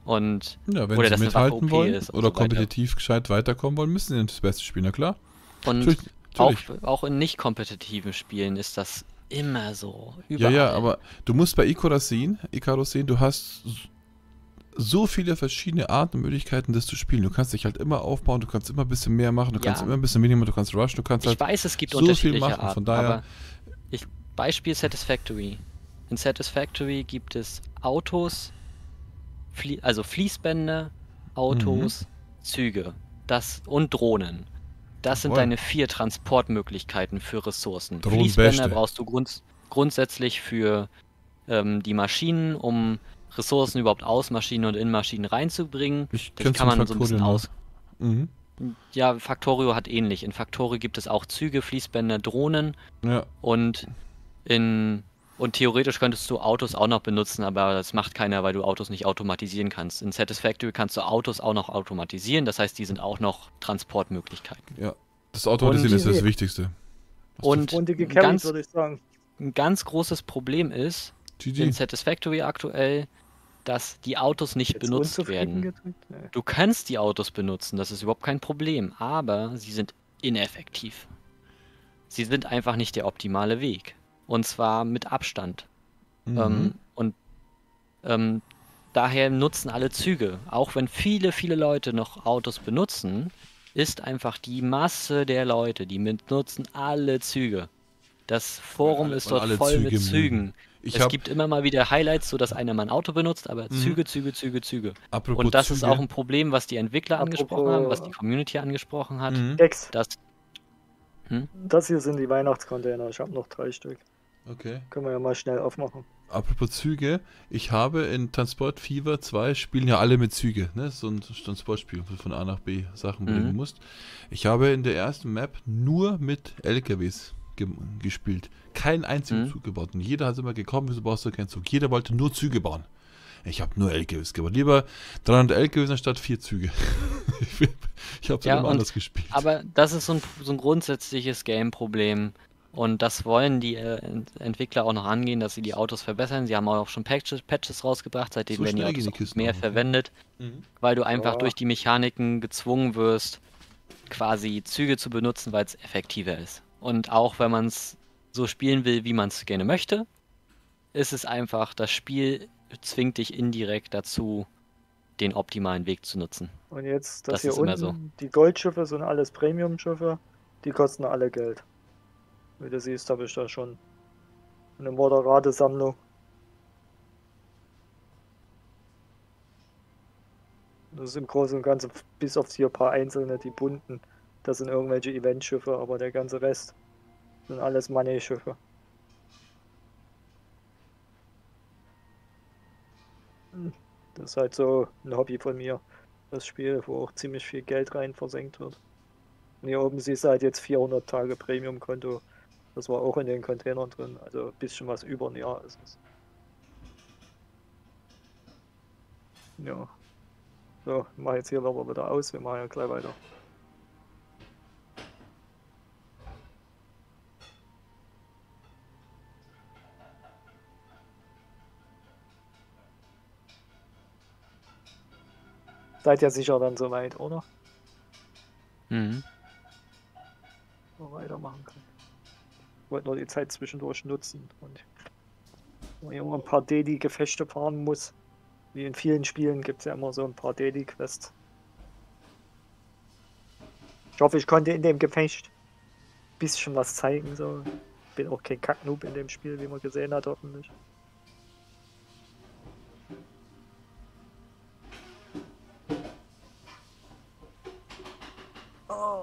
Und Ja, wenn oder sie dass eine Waffe mithalten O P wollen ist und oder so weiter. kompetitiv gescheit weiterkommen wollen, müssen sie das Beste spielen, na klar. Und Natürlich, auch, natürlich. auch in nicht kompetitiven Spielen ist das immer so. Ja, Überall. ja, aber du musst bei Icarus sehen, Icarus sehen, du hast so viele verschiedene Arten und Möglichkeiten, das zu spielen. Du kannst dich halt immer aufbauen, du kannst immer ein bisschen mehr machen, du kannst Ja. immer ein bisschen weniger machen, du kannst rushen, du kannst Ich halt weiß, es gibt so viel unterschiedliche machen, Arten, von daher- aber ich, Beispiel Satisfactory. In Satisfactory gibt es Autos, Flie also Fließbänder, Autos, Züge das, und Drohnen. Das sind Jawohl. deine vier Transportmöglichkeiten für Ressourcen. Drohnen Fließbänder beste. brauchst du grunds grundsätzlich für ähm, die Maschinen, um Ressourcen überhaupt aus Maschinen und in Maschinen reinzubringen. Ich Das kenn's kann von man so ein bisschen Factorio noch. aus. Mhm. Ja, Factorio hat ähnlich. In Factorio gibt es auch Züge, Fließbänder, Drohnen Ja, und in und theoretisch könntest du Autos auch noch benutzen, aber das macht keiner, weil du Autos nicht automatisieren kannst. In Satisfactory kannst du Autos auch noch automatisieren, das heißt, die sind auch noch Transportmöglichkeiten. ja. Das Automatisieren Und- ist das Wichtigste. Und Runde ein gecarried, ganz, würde ich sagen. ein ganz großes Problem ist G in G. Satisfactory aktuell, dass die Autos nicht Jetzt benutzt unzufrieden werden. gedrückt? Nee. Du kannst die Autos benutzen, das ist überhaupt kein Problem, aber sie sind ineffektiv. Sie sind einfach nicht der optimale Weg. Und zwar mit Abstand. Mhm. Ähm, und ähm, daher nutzen alle Züge. Auch wenn viele, viele Leute noch Autos benutzen, ist einfach die Masse der Leute, die benutzen alle Züge. Das Forum alle- ist weil dort alle voll mit Züge Zügen. mögen. Ich es hab- gibt immer mal wieder Highlights, so dass einer mal ein Auto benutzt, aber Mhm. Züge, Züge, Züge, Züge. Apropos Und das ist Züge. auch ein Problem, was die Entwickler angesprochen Apropos- haben, was die Community angesprochen hat. Mhm. Dex, Dass das hier sind die Weihnachtscontainer. Ich habe noch drei Stück. Okay. Können wir ja mal schnell aufmachen. Apropos Züge, ich habe in Transport Fever zwei spielen ja alle mit Züge, ne? So ein Transportspiel, wo du von A nach B Sachen Mhm. bringen musst. Ich habe in der ersten Map nur mit L K Ws ge gespielt. Keinen einzigen Mhm. Zug gebaut. Und jeder hat immer gekommen, wieso baust du keinen Zug? Jeder wollte nur Züge bauen. Ich habe nur L K Ws gebaut. Lieber dreihundert L K Ws anstatt vier Züge. ich ich habe es Ja, immer und- anders gespielt. Aber das ist so ein, so ein grundsätzliches Game-Problem. Und das wollen die äh, Ent- Entwickler auch noch angehen, dass sie die Autos verbessern. Sie haben auch schon Patches, Patches rausgebracht, seitdem So werden die schnell gehen Autos die auch Kisten mehr auch, okay. verwendet, Mhm. weil du einfach Ja. durch die Mechaniken gezwungen wirst, quasi Züge zu benutzen, weil es effektiver ist. Und auch wenn man es so spielen will, wie man es gerne möchte, ist es einfach, das Spiel zwingt dich indirekt dazu, den optimalen Weg zu nutzen. Und jetzt das, Das hier ist immer unten, so. die Goldschiffe sind alles Premium-Schiffe. Die kosten alle Geld. Wie du siehst, habe ich da schon eine moderate Sammlung. Das ist im Großen und Ganzen, bis auf hier ein paar einzelne, die bunten. Das sind irgendwelche Eventschiffe, aber der ganze Rest sind alles Money-Schiffe. Hm, Das ist halt so ein Hobby von mir. Das Spiel, wo auch ziemlich viel Geld rein versenkt wird. Und hier oben siehst du halt jetzt vierhundert Tage Premium-Konto. Das war auch in den Containern drin. Also ein bisschen was über ein Jahr ist es. Ja. So, ich mach jetzt hier aber wieder aus. Wir machen ja gleich weiter. Seid ihr sicher dann soweit, oder? Mhm. Wo wir weitermachen können. Ich wollte nur die Zeit zwischendurch nutzen und wenn man hier immer ein paar Daily-Gefechte fahren muss. Wie in vielen Spielen gibt es ja immer so ein paar Daily-Quests. Ich hoffe, ich konnte in dem Gefecht ein bisschen was zeigen. So. Ich bin auch kein Kacknoob in dem Spiel, wie man gesehen hat, hoffentlich. Oh.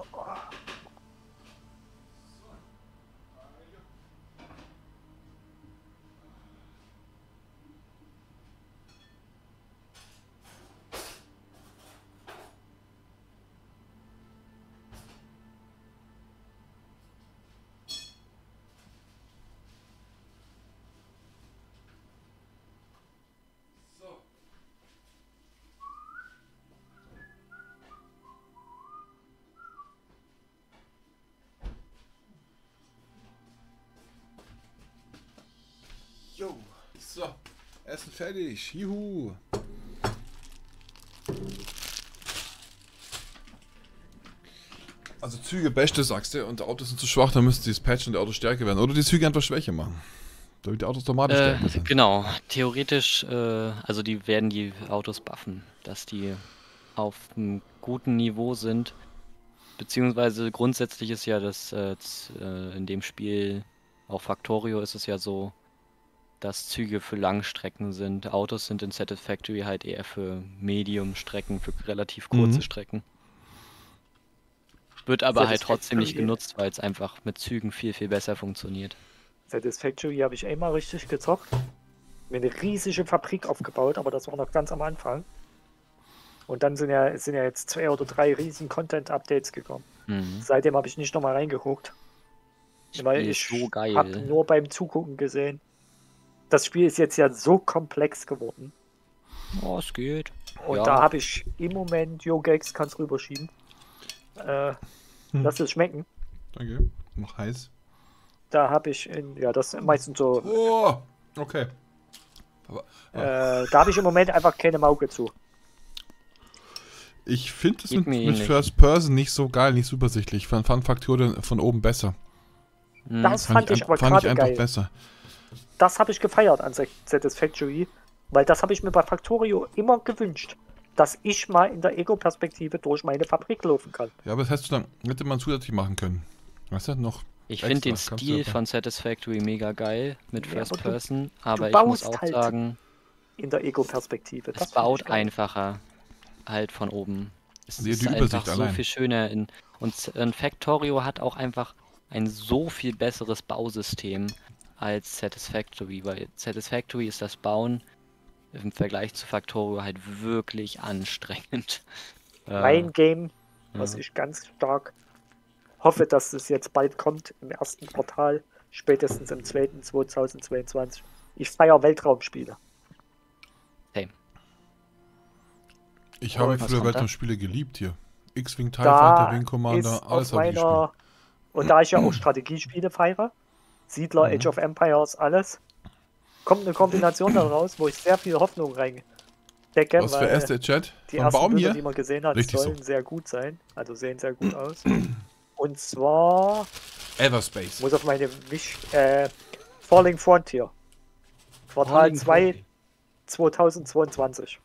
Jo, so, Essen fertig, juhu. Züge beste, sagst du, und die Autos sind zu schwach, dann müssten sie es patchen und die Autos stärker werden. Oder die Züge einfach Schwäche machen. Damit die Autos automatisch Äh, stärker sind. genau, theoretisch, äh, also die werden die Autos buffen, dass die auf einem guten Niveau sind. Beziehungsweise grundsätzlich ist ja das äh, z- äh, in dem Spiel, auch Factorio ist es ja so, dass Züge für Langstrecken sind. Autos sind in Satisfactory halt eher für Medium-Strecken, für relativ kurze Mhm. Strecken. Wird aber halt trotzdem nicht Satisfactory- genutzt, weil es einfach mit Zügen viel, viel besser funktioniert. Satisfactory habe ich einmal richtig gezockt. Mir eine riesige Fabrik aufgebaut, aber das war noch ganz am Anfang. Und dann sind ja, sind ja jetzt zwei oder drei riesen Content-Updates gekommen. Mhm. Seitdem habe ich nicht nochmal reingeguckt. Weil Spiel ich ist so geil. habe nur beim Zugucken gesehen. Das Spiel ist jetzt ja so komplex geworden. Oh, es geht. Und Ja. da habe ich im Moment, Yo Gags kann's rüberschieben. Äh, Hm. Lass es schmecken. Danke. Noch heiß. Da habe ich in, ja, das sind meistens so, Oh, okay. Aber, äh, da habe ich im Moment einfach keine Mauke zu. ich finde es Geht mit, mir mit ähnlich. First Person nicht so geil, nicht so übersichtlich. Ich fand, fand Faktoren von oben besser. Mhm. Das fand ich ein- aber fand ich gerade einfach geil. besser. Das habe ich gefeiert an Satisfactory, weil das habe ich mir bei Factorio immer gewünscht, dass ich mal in der Ego-Perspektive durch meine Fabrik laufen kann. Ja, aber das hättest du dann, hätte man zusätzlich machen können. Weißt du, noch. Ich extra, finde den kannst du Stil aber- von Satisfactory mega geil mit Ja, First aber du- Person, aber ich baust muss auch halt sagen, In der Ego-Perspektive. es Das find ich baut geil. einfacher halt von oben. Es Die- ist die einfach Übersicht so allein. viel schöner in, und S- und Factorio hat auch einfach ein so viel besseres Bausystem als Satisfactory, weil Satisfactory ist das Bauen im Vergleich zu Factorio halt wirklich anstrengend. Äh, Mein Game, was ja. ich ganz stark hoffe, dass es jetzt bald kommt, im ersten Quartal, spätestens im zweiten zweitausendzweiundzwanzig. Ich feiere Weltraumspiele. Same. Ich habe Und was früher kommt da? Weltraumspiele geliebt hier. X-Wing, TIE Da Fighter, Wing Commander, ist alles auf habe ich gespielt. meiner, und da ich ja auch Strategiespiele feiere, Siedler, Mhm. Age of Empires, alles, kommt eine Kombination daraus, wo ich sehr viel Hoffnung reindecke, Was für weil erste Chat? die Von ersten Baum Bilder, hier? die man gesehen hat, Richtig so. sollen sehr gut sein. Also sehen sehr gut aus. Und zwar Everspace. muss auf meine Wisch, äh, Falling Frontier. Quartal Falling zwei Frontier. zweitausendzweiundzwanzig.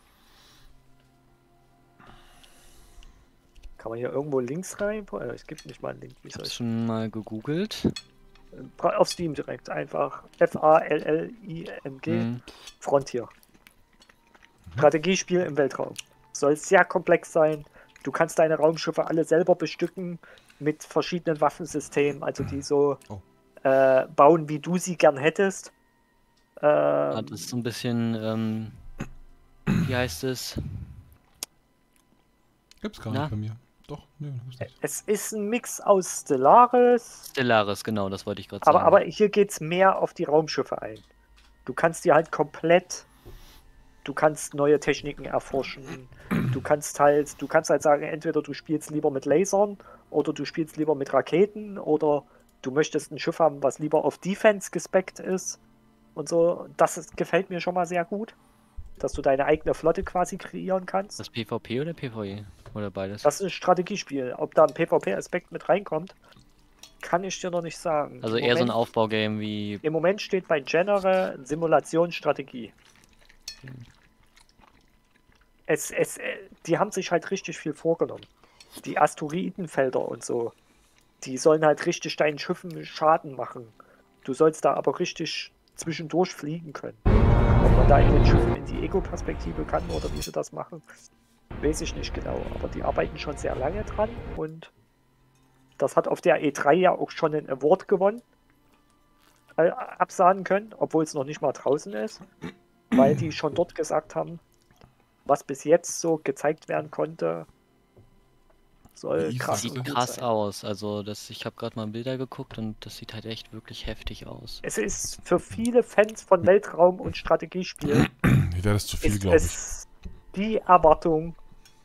Kann man hier irgendwo Links rein? Äh, Es gibt nicht mal einen Link. Wie Ich soll habe ich? schon mal gegoogelt. Bra- Auf Steam direkt einfach. F A L L I N G. Hm. Frontier. Strategiespiel im Weltraum. Soll sehr komplex sein. Du kannst deine Raumschiffe alle selber bestücken mit verschiedenen Waffensystemen, also die so Oh. äh, bauen, wie du sie gern hättest. Ah, Ähm, das ist so ein bisschen, ähm, wie heißt es? Gibt's gar Na? nicht bei mir. Doch, nee, gibt's nicht. es ist ein Mix aus Stellaris, Stellaris, genau, das wollte ich gerade sagen. aber, aber hier geht es mehr auf die Raumschiffe ein. Du kannst dir halt komplett, du kannst neue Techniken erforschen. Du kannst halt, du kannst halt sagen, entweder du spielst lieber mit Lasern oder du spielst lieber mit Raketen oder du möchtest ein Schiff haben, was lieber auf Defense gespeckt ist und so. Das ist, gefällt mir schon mal sehr gut, dass du deine eigene Flotte quasi kreieren kannst. Das PvP oder PvE? Oder beides? Das ist ein Strategiespiel. Ob da ein PvP-Aspekt mit reinkommt, kann ich dir noch nicht sagen. Also Im eher so ein Moment- Aufbaugame wie. Im Moment steht bei Genre Simulationsstrategie. Es, es, äh, die haben sich halt richtig viel vorgenommen. Die Asteroidenfelder und so, die sollen halt richtig deinen Schiffen Schaden machen. Du sollst da aber richtig zwischendurch fliegen können. Ob man da in den Schiffen in die Ego-Perspektive kann oder wie sie das machen, weiß ich nicht genau. Aber die arbeiten schon sehr lange dran und das hat auf der E drei ja auch schon einen Award gewonnen. Äh, absahnen können, obwohl es noch nicht mal draußen ist, weil die schon dort gesagt haben, was bis jetzt so gezeigt werden konnte, soll Wie krass sagst und Sieht gut krass sein. aus. Also das, ich habe gerade mal Bilder geguckt und das sieht halt echt wirklich heftig aus. Es ist für viele Fans von Weltraum und Strategiespielen Mir wäre das zu viel, ist glaube ich. es die Erwartung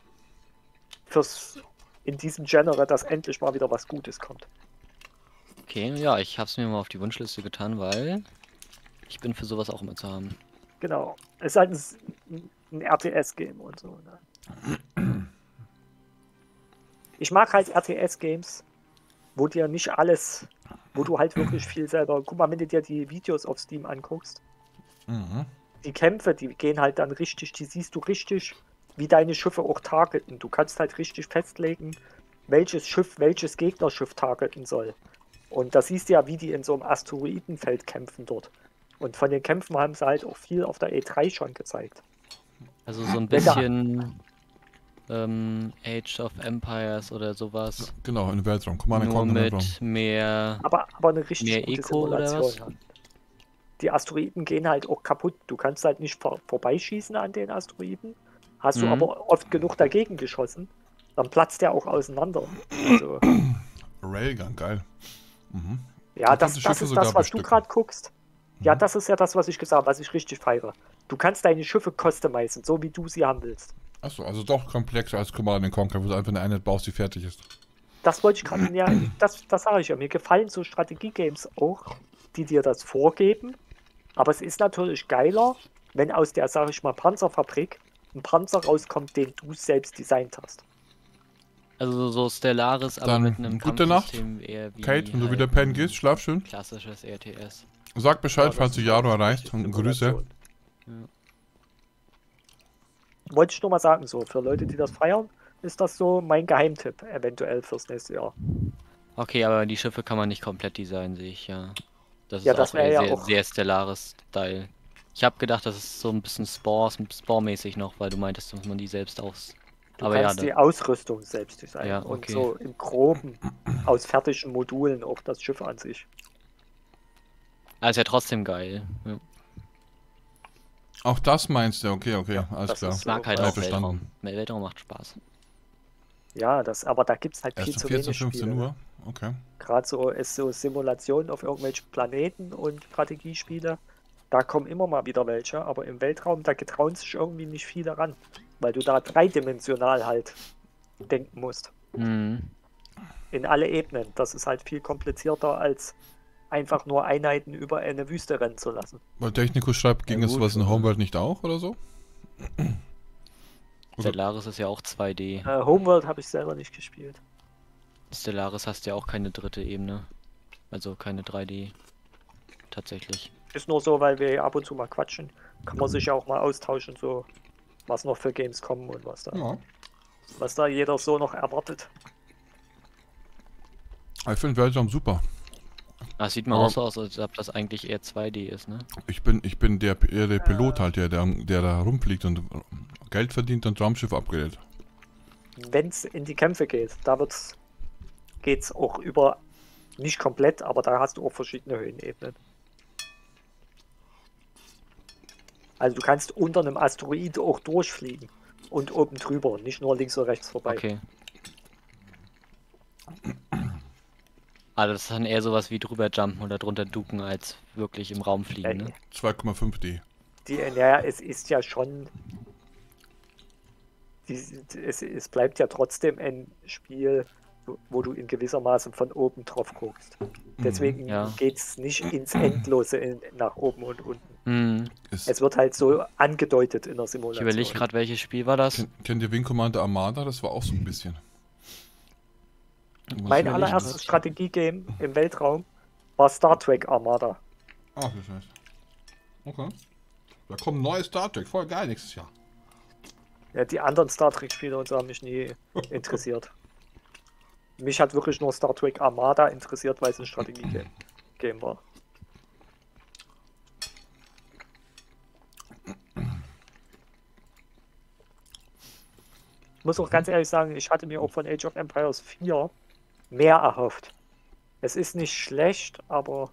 fürs in diesem Genre, dass endlich mal wieder was Gutes kommt. Okay, ja, ich habe es mir mal auf die Wunschliste getan, weil ich bin für sowas auch immer zu haben. Genau. Es ist halt ein, ein R T S-Game und so. Ne? Ich mag halt R T S-Games, wo dir nicht alles, wo du halt wirklich viel selber, guck mal, wenn du dir die Videos auf Steam anguckst, Mhm. die Kämpfe, die gehen halt dann richtig, die siehst du richtig, wie deine Schiffe auch targeten. Du kannst halt richtig festlegen, welches Schiff, welches Gegnerschiff targeten soll. Und da siehst du ja, wie die in so einem Asteroidenfeld kämpfen dort. Und von den Kämpfen haben sie halt auch viel auf der E drei schon gezeigt. Also so ein Wenn da- bisschen ähm, Age of Empires oder sowas. Genau, im Weltraum. Command and Nur Conquer im Weltraum. mit mehr. Aber, aber eine richtig Mehr gute Eco oder Simulation. was? Ja. Die Asteroiden gehen halt auch kaputt. Du kannst halt nicht vor, vorbeischießen an den Asteroiden. Hast du Mhm. aber oft genug dagegen geschossen, dann platzt der auch auseinander. Also, Railgun, geil. Mhm. ja, Und das, kannst du das Schiffe ist sogar das, was du bestücken. gerade guckst. Ja, Mhm. das ist ja das, was ich gesagt habe, was ich richtig feiere. Du kannst deine Schiffe customizen, so wie du sie haben willst. Achso, also doch komplexer als Command and Conquer, wo du einfach eine Einheit baust, die fertig ist. Das wollte ich gerade, ja, das, das sage ich ja. Mir gefallen so Strategie-Games auch, die dir das vorgeben. Aber es ist natürlich geiler, wenn aus der, sage ich mal, Panzerfabrik ein Panzer rauskommt, den du selbst designt hast. Also so Stellaris, aber Dann mit einem gute Nacht, Kampfsystem eher wie Kate, wenn du halt wieder pennen ein gehst, schlaf schön. klassisches R T S. Sag Bescheid, Ja, das falls du ist Jaro halt erreichst. richtig Und Grüße. Simulation. Ja. Wollte ich nur mal sagen, so, für Leute, die das feiern, ist das so mein Geheimtipp, eventuell fürs nächste Jahr. Okay, aber die Schiffe kann man nicht komplett designen, sehe ich, ja. Das ist Ja, das auch eher wäre ja sehr, auch- sehr Stellaris-Style. Ich habe gedacht, das ist so ein bisschen Spore, Spore-mäßig noch, weil du meintest, dass man die selbst aus... Du Aber ja, kannst da, die Ausrüstung selbst designen Ja, und okay. so im Groben aus fertigen Modulen auch das Schiff an sich. aber ist ja trotzdem geil. Ja. Auch das meinst du? Okay, okay, alles das klar. ist Ich mag halt Ja, auch verstanden. Weltraum. Weltraum macht Spaß. Ja, das, aber da gibt es halt viel Erst um zu vierzehn, wenig fünfzehn Spiele. Uhr. Okay. Gerade so ist so Simulationen auf irgendwelchen Planeten und Strategiespiele. Da kommen immer mal wieder welche, aber im Weltraum, da getrauen sich irgendwie nicht viele ran, weil du da dreidimensional halt denken musst. Mhm. In alle Ebenen. Das ist halt viel komplizierter, als einfach nur Einheiten über eine Wüste rennen zu lassen. Weil Technikus schreibt, ging Ja, es gut, was in aber- Homeworld nicht auch oder so? Stellaris ist ja auch zwei D. Äh, Homeworld habe ich selber nicht gespielt. Stellaris hast ja auch keine dritte Ebene. Also keine drei D. Tatsächlich. Ist nur so, weil wir ab und zu mal quatschen. Kann man sich ja auch mal austauschen, so was noch für Games kommen und was da, Ja. was da jeder so noch erwartet. Ich finde Weltraum super. Das sieht man Aber- auch so aus, als ob das eigentlich eher zwei D ist, ne? Ich bin, ich bin der, eher der Pilot halt, der, der, der da rumfliegt und Geld verdient und Raumschiff upgradet. Wenn es in die Kämpfe geht, da wird's, geht's auch über, nicht komplett, aber da hast du auch verschiedene Höhenebenen. Also du kannst unter einem Asteroid auch durchfliegen und oben drüber, nicht nur links und rechts vorbei. Okay. Also das ist dann eher sowas wie drüber jumpen oder drunter ducken, als wirklich im Raum fliegen, ne? zwei Komma fünf D. Die, naja, es ist ja schon, die, es, es bleibt ja trotzdem ein Spiel, wo, wo du in gewisser Maße von oben drauf guckst. Deswegen ja. geht es nicht ins Endlose in, nach oben und unten. Hm. Ist, Es wird halt so angedeutet in der Ich Simulation. überlege gerade, welches Spiel war das? kennt, kennt ihr Wing Commander Armada? Das war auch so ein bisschen. Mein überlegen, allererstes was- Strategie-Game im Weltraum war Star Trek Armada. Ach, das heißt. Okay. Da kommt ein neues Star Trek, voll geil nächstes Jahr. Ja, die anderen Star Trek-Spiele und so haben mich nie interessiert. Mich hat wirklich nur Star Trek Armada interessiert, weil es ein Strategie-Game Game war. Ich muss auch ganz ehrlich sagen, ich hatte mir auch von Age of Empires vier mehr erhofft. Es ist nicht schlecht, aber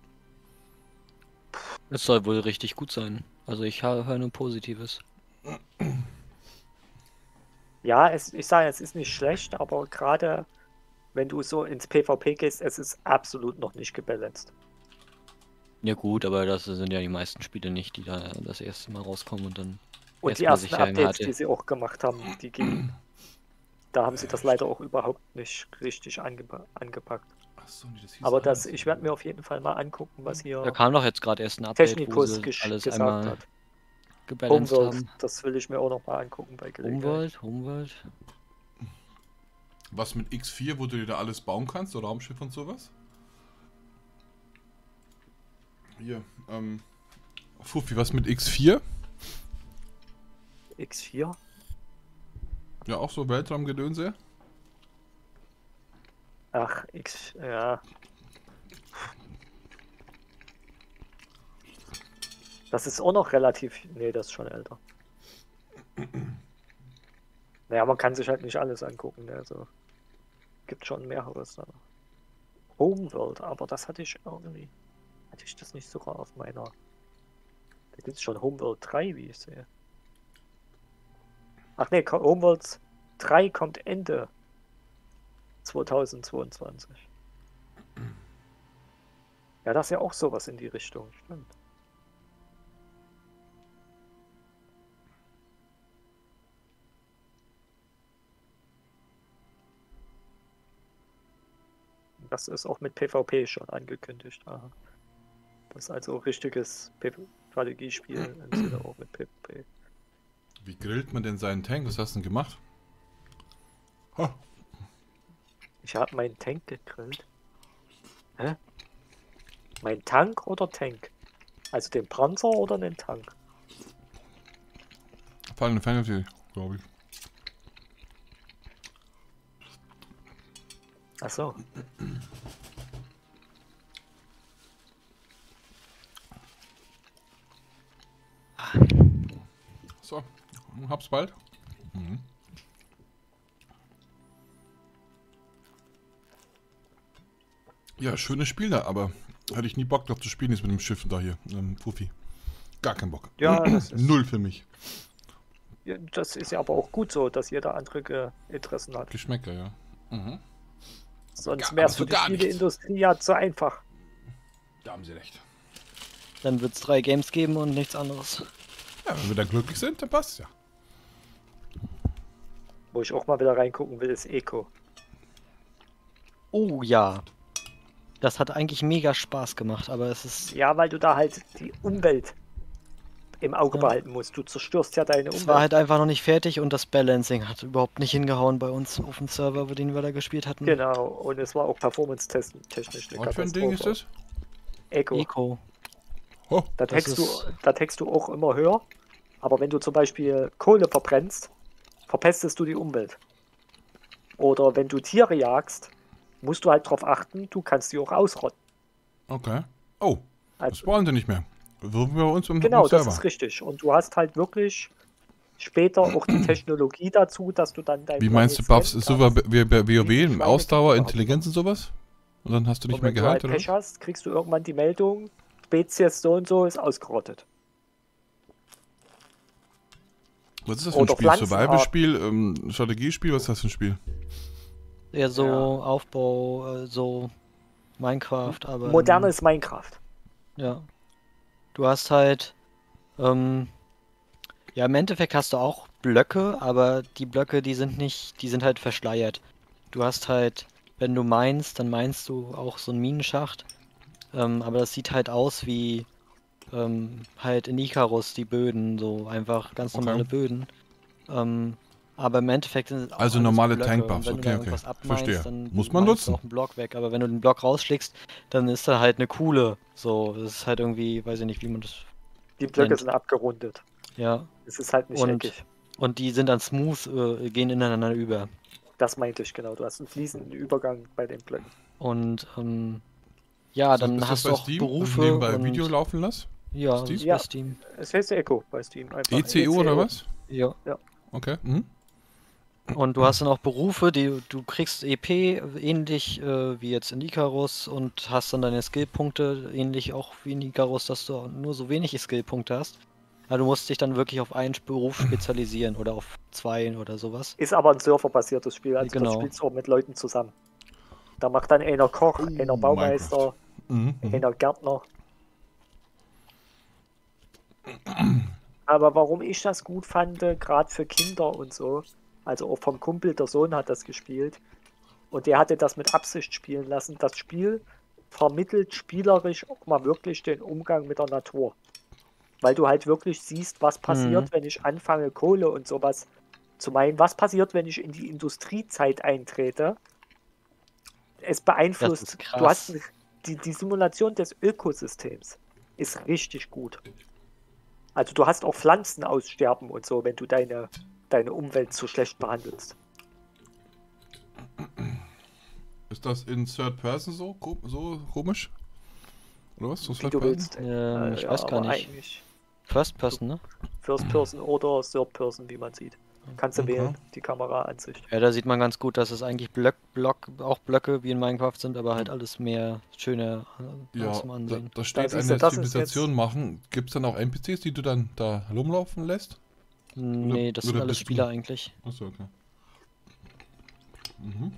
Es soll wohl richtig gut sein. Also ich höre nur Positives. ja, es, ich sage, es ist nicht schlecht, aber gerade wenn du so ins PvP gehst, es ist absolut noch nicht gebalanced. Ja gut, aber das sind ja die meisten Spiele nicht, die da das erste Mal rauskommen und dann Und die erstmal ersten sich dahin Updates, hatte. die sie auch gemacht haben, die gingen. Da haben sie das leider auch überhaupt nicht richtig angepa angepackt. Achso, nee, das hieß Aber das, anders. ich werde mir auf jeden Fall mal angucken, was hier Da kam doch jetzt gerade erst ein Update, wo Technikus sie gesch- alles gesagt einmal hat. gebalanced Homeworld, haben. das will ich mir auch noch mal angucken bei Gelegenheit. Homeworld, Homeworld. Was mit X vier, wo du dir da alles bauen kannst, so Raumschiff und sowas? Hier, ähm... Fuffi, was mit X vier? X vier? Ja, auch so Weltraumgedönse? Ach, X, ja. Das ist auch noch relativ... Nee, das ist schon älter. Naja, man kann sich halt nicht alles angucken, ne? Also, gibt schon mehreres da. Homeworld, aber das hatte ich irgendwie... Hatte ich das nicht sogar auf meiner... Da gibt es schon Homeworld drei, wie ich sehe. Ach ne, Homeworld drei kommt Ende zweitausendzweiundzwanzig. Ja, das ist ja auch sowas in die Richtung, stimmt. Das ist auch mit PvP schon angekündigt. Aha. Das ist also richtiges Strategiespiel im Sinne auch mit PvP. Wie grillt man denn seinen Tank? Was hast du denn gemacht? Ha. Ich habe meinen Tank gegrillt. Hä? Mein Tank oder Tank? Also den Panzer oder den Tank? Final Fantasy, glaube ich. Ach so. So, hab's bald. Mhm. Ja, schönes Spiel da, aber hatte ich nie Bock drauf zu spielen, jetzt mit dem Schiff da hier, ähm, Fuffi. Gar keinen Bock. Ja, das ist, Null für mich. ja, das ist ja aber auch gut so, dass jeder andere Ge- Interessen hat. Geschmäcker, ja. Mhm. Sonst Gar- wär's also für die gar nichts. Spieleindustrie ja zu einfach. Da haben sie recht. Dann wird es drei Games geben und nichts anderes. Ja, wenn wir da glücklich sind, dann passt's ja. Wo ich auch mal wieder reingucken will, ist Eco. Oh ja. Das hat eigentlich mega Spaß gemacht, aber es ist... Ja, weil du da halt die Umwelt im Auge Ja. behalten musst. Du zerstörst ja deine Es Umwelt. war halt einfach noch nicht fertig und das Balancing hat überhaupt nicht hingehauen bei uns auf dem Server, über den wir da gespielt hatten. Genau, und es war auch performance-technisch eine Was für ein Ding ist das? Eco. Eco. Oh, Da Das text, du, ist- da text du auch immer höher. Aber wenn du zum Beispiel Kohle verbrennst, verpestest du die Umwelt. Oder wenn du Tiere jagst, musst du halt darauf achten, du kannst die auch ausrotten. okay. Oh, das Also, wollen sie nicht mehr. So wie bei uns im, genau, im das Server. ist richtig. Und du hast halt wirklich später auch die Technologie dazu, dass du dann dein Wie meinst du, buffst ist so wie bei W O W, im Ausdauer, Intelligenz und sowas? Und dann hast du nicht Und mehr wenn du Gehalt, halt oder? Pech hast, kriegst du irgendwann die Meldung, Spezies so und so ist ausgerottet. Was ist das für ein oder Spiel? Pflanzenart. Survival-Spiel, ähm, Strategiespiel? Was ist das für ein Spiel? Eher so Ja. Aufbau, äh, so Minecraft, aber... Modernes Minecraft. Ja. Du hast halt, ähm, ja, im Endeffekt hast du auch Blöcke, aber die Blöcke, die sind nicht, die sind halt verschleiert. Du hast halt, wenn du meinst, dann meinst du auch so einen Minenschacht, ähm, aber das sieht halt aus wie, ähm, halt in Icarus die Böden, so einfach ganz Okay. normale Böden. Ähm, aber im Endeffekt sind es auch Also alles normale Blöcke, Tankbuffs, und wenn du okay, da okay. irgendwas abmeinst, Verstehe. dann Muss man meinst du nutzen. auch einen Block weg, aber wenn du den Block rausschlägst, dann ist da halt eine Kuhle, so, das ist halt irgendwie, weiß ich nicht, wie man das, Die Blöcke Nennt. sind abgerundet. ja. Es ist halt nicht Und- eckig. Und die sind dann smooth, äh, gehen ineinander über. Das meinte ich genau. Du hast einen fließenden Übergang bei den Blöcken. Und ähm, ja, Ist das- dann ist das hast bei du auch Steam? Berufe Also nebenbei und Video laufen lassen? ja, Steam? ist Ja. bei Steam. Es heißt Echo bei Steam. Einfach. E C U oder was? Ja. Okay. Mhm. Und du hast dann auch Berufe, die du kriegst E P ähnlich äh, wie jetzt in Icarus und hast dann deine Skillpunkte ähnlich auch wie in Icarus, dass du nur so wenige Skillpunkte hast. Aber du musst dich dann wirklich auf einen Beruf spezialisieren oder auf zwei oder sowas. Ist aber ein serverbasiertes Spiel. Also Genau. das spielst du auch mit Leuten zusammen. Da macht dann einer Koch, Oh, einer Baumeister, Mhm. Mhm. einer Gärtner. Aber warum ich das gut fand, gerade für Kinder und so, also auch vom Kumpel, der Sohn hat das gespielt und der hatte das mit Absicht spielen lassen. Das Spiel vermittelt spielerisch auch mal wirklich den Umgang mit der Natur. Weil du halt wirklich siehst, was passiert, Mhm. wenn ich anfange, Kohle und sowas Zu meinen, was passiert, wenn ich in die Industriezeit eintrete? Es beeinflusst. Das ist krass. Du hast die, die Simulation des Ökosystems ist richtig gut. Also du hast auch Pflanzen aussterben und so, wenn du deine, deine Umwelt zu schlecht behandelst. Ist das in Third Person so, ko- so komisch? Oder was? So Wie Third du Person? willst. Ähm, ich weiß gar aber nicht. eigentlich First Person, ne? First Person oder Third Person, wie man sieht. Kannst du Okay. wählen, die Kameraansicht. Ja, da sieht man ganz gut, dass es eigentlich Blöck, Block, auch Blöcke wie in Minecraft sind, aber halt alles mehr schöner äh, Ja, zum da, Ansehen. da steht siehst du, eine das ist Zivilisation jetzt- machen. Gibt es dann auch N P Cs, die du dann da rumlaufen lässt? Nee, das sind oder alles bist du- Spieler eigentlich. Achso, okay. Mhm.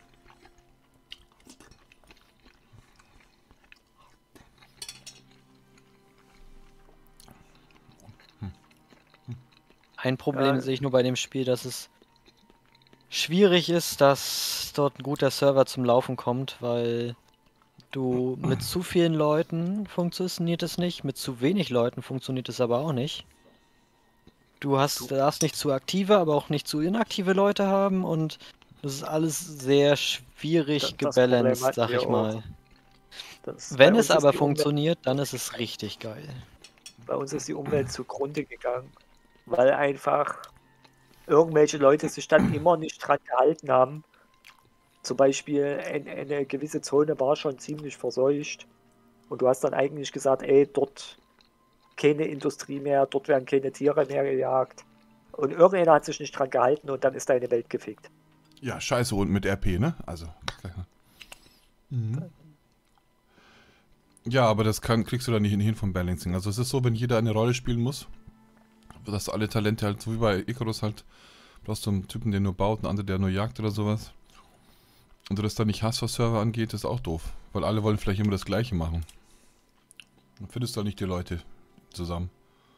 Ein Problem Ja. sehe ich nur bei dem Spiel, dass es schwierig ist, dass dort ein guter Server zum Laufen kommt, weil du mit zu vielen Leuten funktioniert es nicht, mit zu wenig Leuten funktioniert es aber auch nicht. Du hast, du darfst nicht zu aktive, aber auch nicht zu inaktive Leute haben und das ist alles sehr schwierig Das- das Problem gebalanced, hatten sag wir ich auch. mal. Das, Wenn bei es uns ist aber die Umwelt- funktioniert, dann ist es richtig geil. Bei uns ist die Umwelt zugrunde gegangen, weil einfach irgendwelche Leute sich dann immer nicht dran gehalten haben. Zum Beispiel ein, eine gewisse Zone war schon ziemlich verseucht und du hast dann eigentlich gesagt, ey, dort keine Industrie mehr, dort werden keine Tiere mehr gejagt. Und irgendeiner hat sich nicht dran gehalten und dann ist deine Welt gefickt. Ja, scheiße, und mit R P, ne? Also. Mhm. Ja, aber das kann, kriegst du da nicht hin vom Balancing. Also es ist so, wenn jeder eine Rolle spielen muss, dass alle Talente halt, so wie bei Icarus halt, du hast so einen Typen, der nur baut, einen anderen, der nur jagt oder sowas. Und du das dann nicht hast, was Server angeht, ist auch doof. Weil alle wollen vielleicht immer das Gleiche machen. Dann findest du halt nicht die Leute zusammen.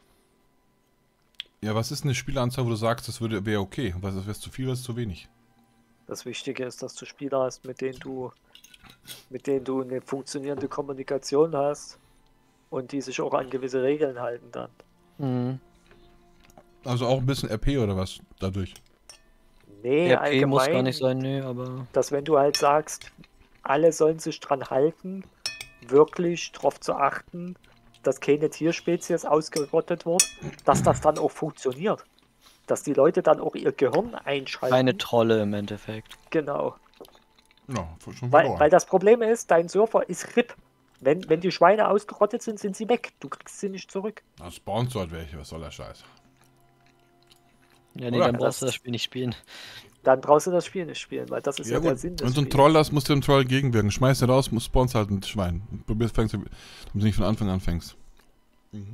Ja, was ist eine Spieleranzahl, wo du sagst, das würde wäre okay? Was wäre zu viel oder ist zu wenig? Das Wichtige ist, dass du Spieler hast, mit denen du, mit denen du eine funktionierende Kommunikation hast und die sich auch an gewisse Regeln halten dann. Mhm. Also auch ein bisschen R P oder was dadurch? Nee, R P allgemein, muss gar nicht sein, nö, aber dass wenn du halt sagst, alle sollen sich dran halten, wirklich darauf zu achten, dass keine Tierspezies ausgerottet wird, dass das dann auch funktioniert. Dass die Leute dann auch ihr Gehirn einschalten. keine Trolle im Endeffekt. Genau. Ja, schon Weil, verloren. weil das Problem ist, dein Server ist R I P. Wenn, wenn die Schweine ausgerottet sind, sind sie weg. Du kriegst sie nicht zurück. Da spawnst du halt welche, was soll der Scheiß? Ja, nee, Oder? dann brauchst du Das- das Spiel nicht spielen. Dann brauchst du das Spiel nicht spielen, weil das ist ja, Ja der gut, Sinn des wenn du einen Spiels. Troll hast, musst du dem Troll gegenwirken. Schmeiß ihn raus, musst spawnst halt ein Schwein. Probierst, fängst du, damit du nicht von Anfang an fängst. Mhm.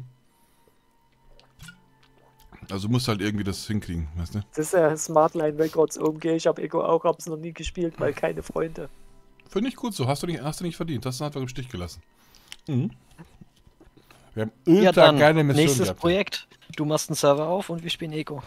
Also du musst halt irgendwie das hinkriegen, weißt du? Das ist ja Smartline Records umgehe. Ich habe Echo auch, hab's noch nie gespielt, weil keine Freunde. Finde ich gut so, hast du nicht, hast du nicht verdient. Das hat wir im Stich gelassen. Mhm. Wir haben ultra Ja, dann, geile Mission nächstes gehabt. Projekt. Du machst einen Server auf und wir spielen Eco.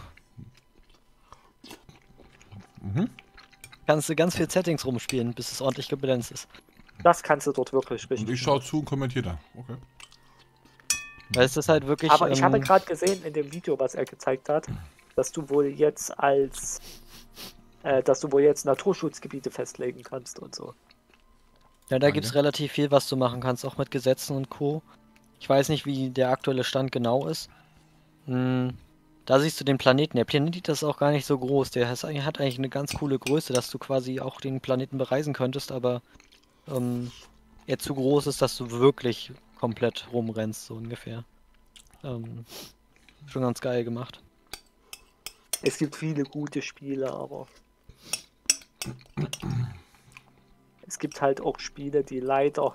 Mhm. Kannst du ganz viel Settings rumspielen, bis es ordentlich gebalanced ist. Das kannst du dort wirklich richtig Und ich schaue machen. zu und kommentiere da. Okay. Weil es ist halt wirklich. Aber ich ähm, habe gerade gesehen in dem Video, was er gezeigt hat, dass du wohl jetzt als äh, dass du wohl jetzt Naturschutzgebiete festlegen kannst und so. Ja, da Danke. gibt es relativ viel, was du machen kannst, auch mit Gesetzen und Co. Ich weiß nicht, wie der aktuelle Stand genau ist. Hm, da siehst du den Planeten. Der Planet ist auch gar nicht so groß. Der has- hat eigentlich eine ganz coole Größe, dass du quasi auch den Planeten bereisen könntest, aber ähm, er zu groß ist, dass du wirklich komplett rumrennst, so ungefähr. Ähm, schon ganz geil gemacht. Es gibt viele gute Spiele, aber es gibt halt auch Spiele, die leider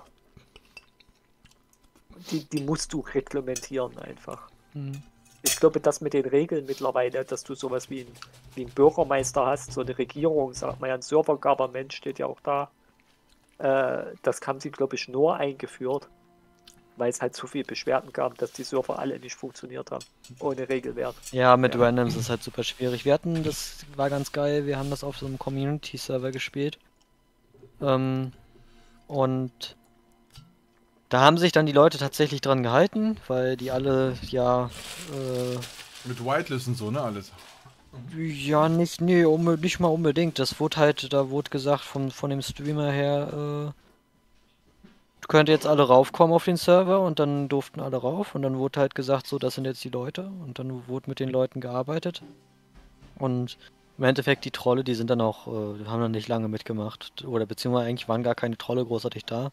die, die musst du reglementieren einfach. Hm. Ich glaube, das mit den Regeln mittlerweile, dass du sowas wie ein, wie ein Bürgermeister hast, so eine Regierung, sagt man ja, ein Server-Government steht ja auch da. Äh, das haben sie, glaube ich, nur eingeführt, weil es halt zu viel Beschwerden gab, dass die Server alle nicht funktioniert haben, ohne Regelwert. Ja, mit Ja. Randoms ist halt super schwierig. Wir hatten, das war ganz geil, wir haben das auf so einem Community-Server gespielt. Ähm, und da haben sich dann die Leute tatsächlich dran gehalten, weil die alle, ja, äh, Mit Whitelist und so, ne, alles. Ja, nicht, nee, unbe- nicht mal unbedingt. Das wurde halt, da wurde gesagt von, von dem Streamer her, äh, könnt ihr jetzt alle raufkommen auf den Server und dann durften alle rauf und dann wurde halt gesagt, so, das sind jetzt die Leute und dann wurde mit den Leuten gearbeitet und im Endeffekt die Trolle, die sind dann auch, äh, haben dann nicht lange mitgemacht oder beziehungsweise eigentlich waren gar keine Trolle großartig da.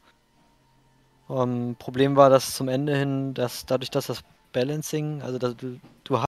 Ähm, Problem war, dass zum Ende hin, dass dadurch, dass das Balancing, also dass du, du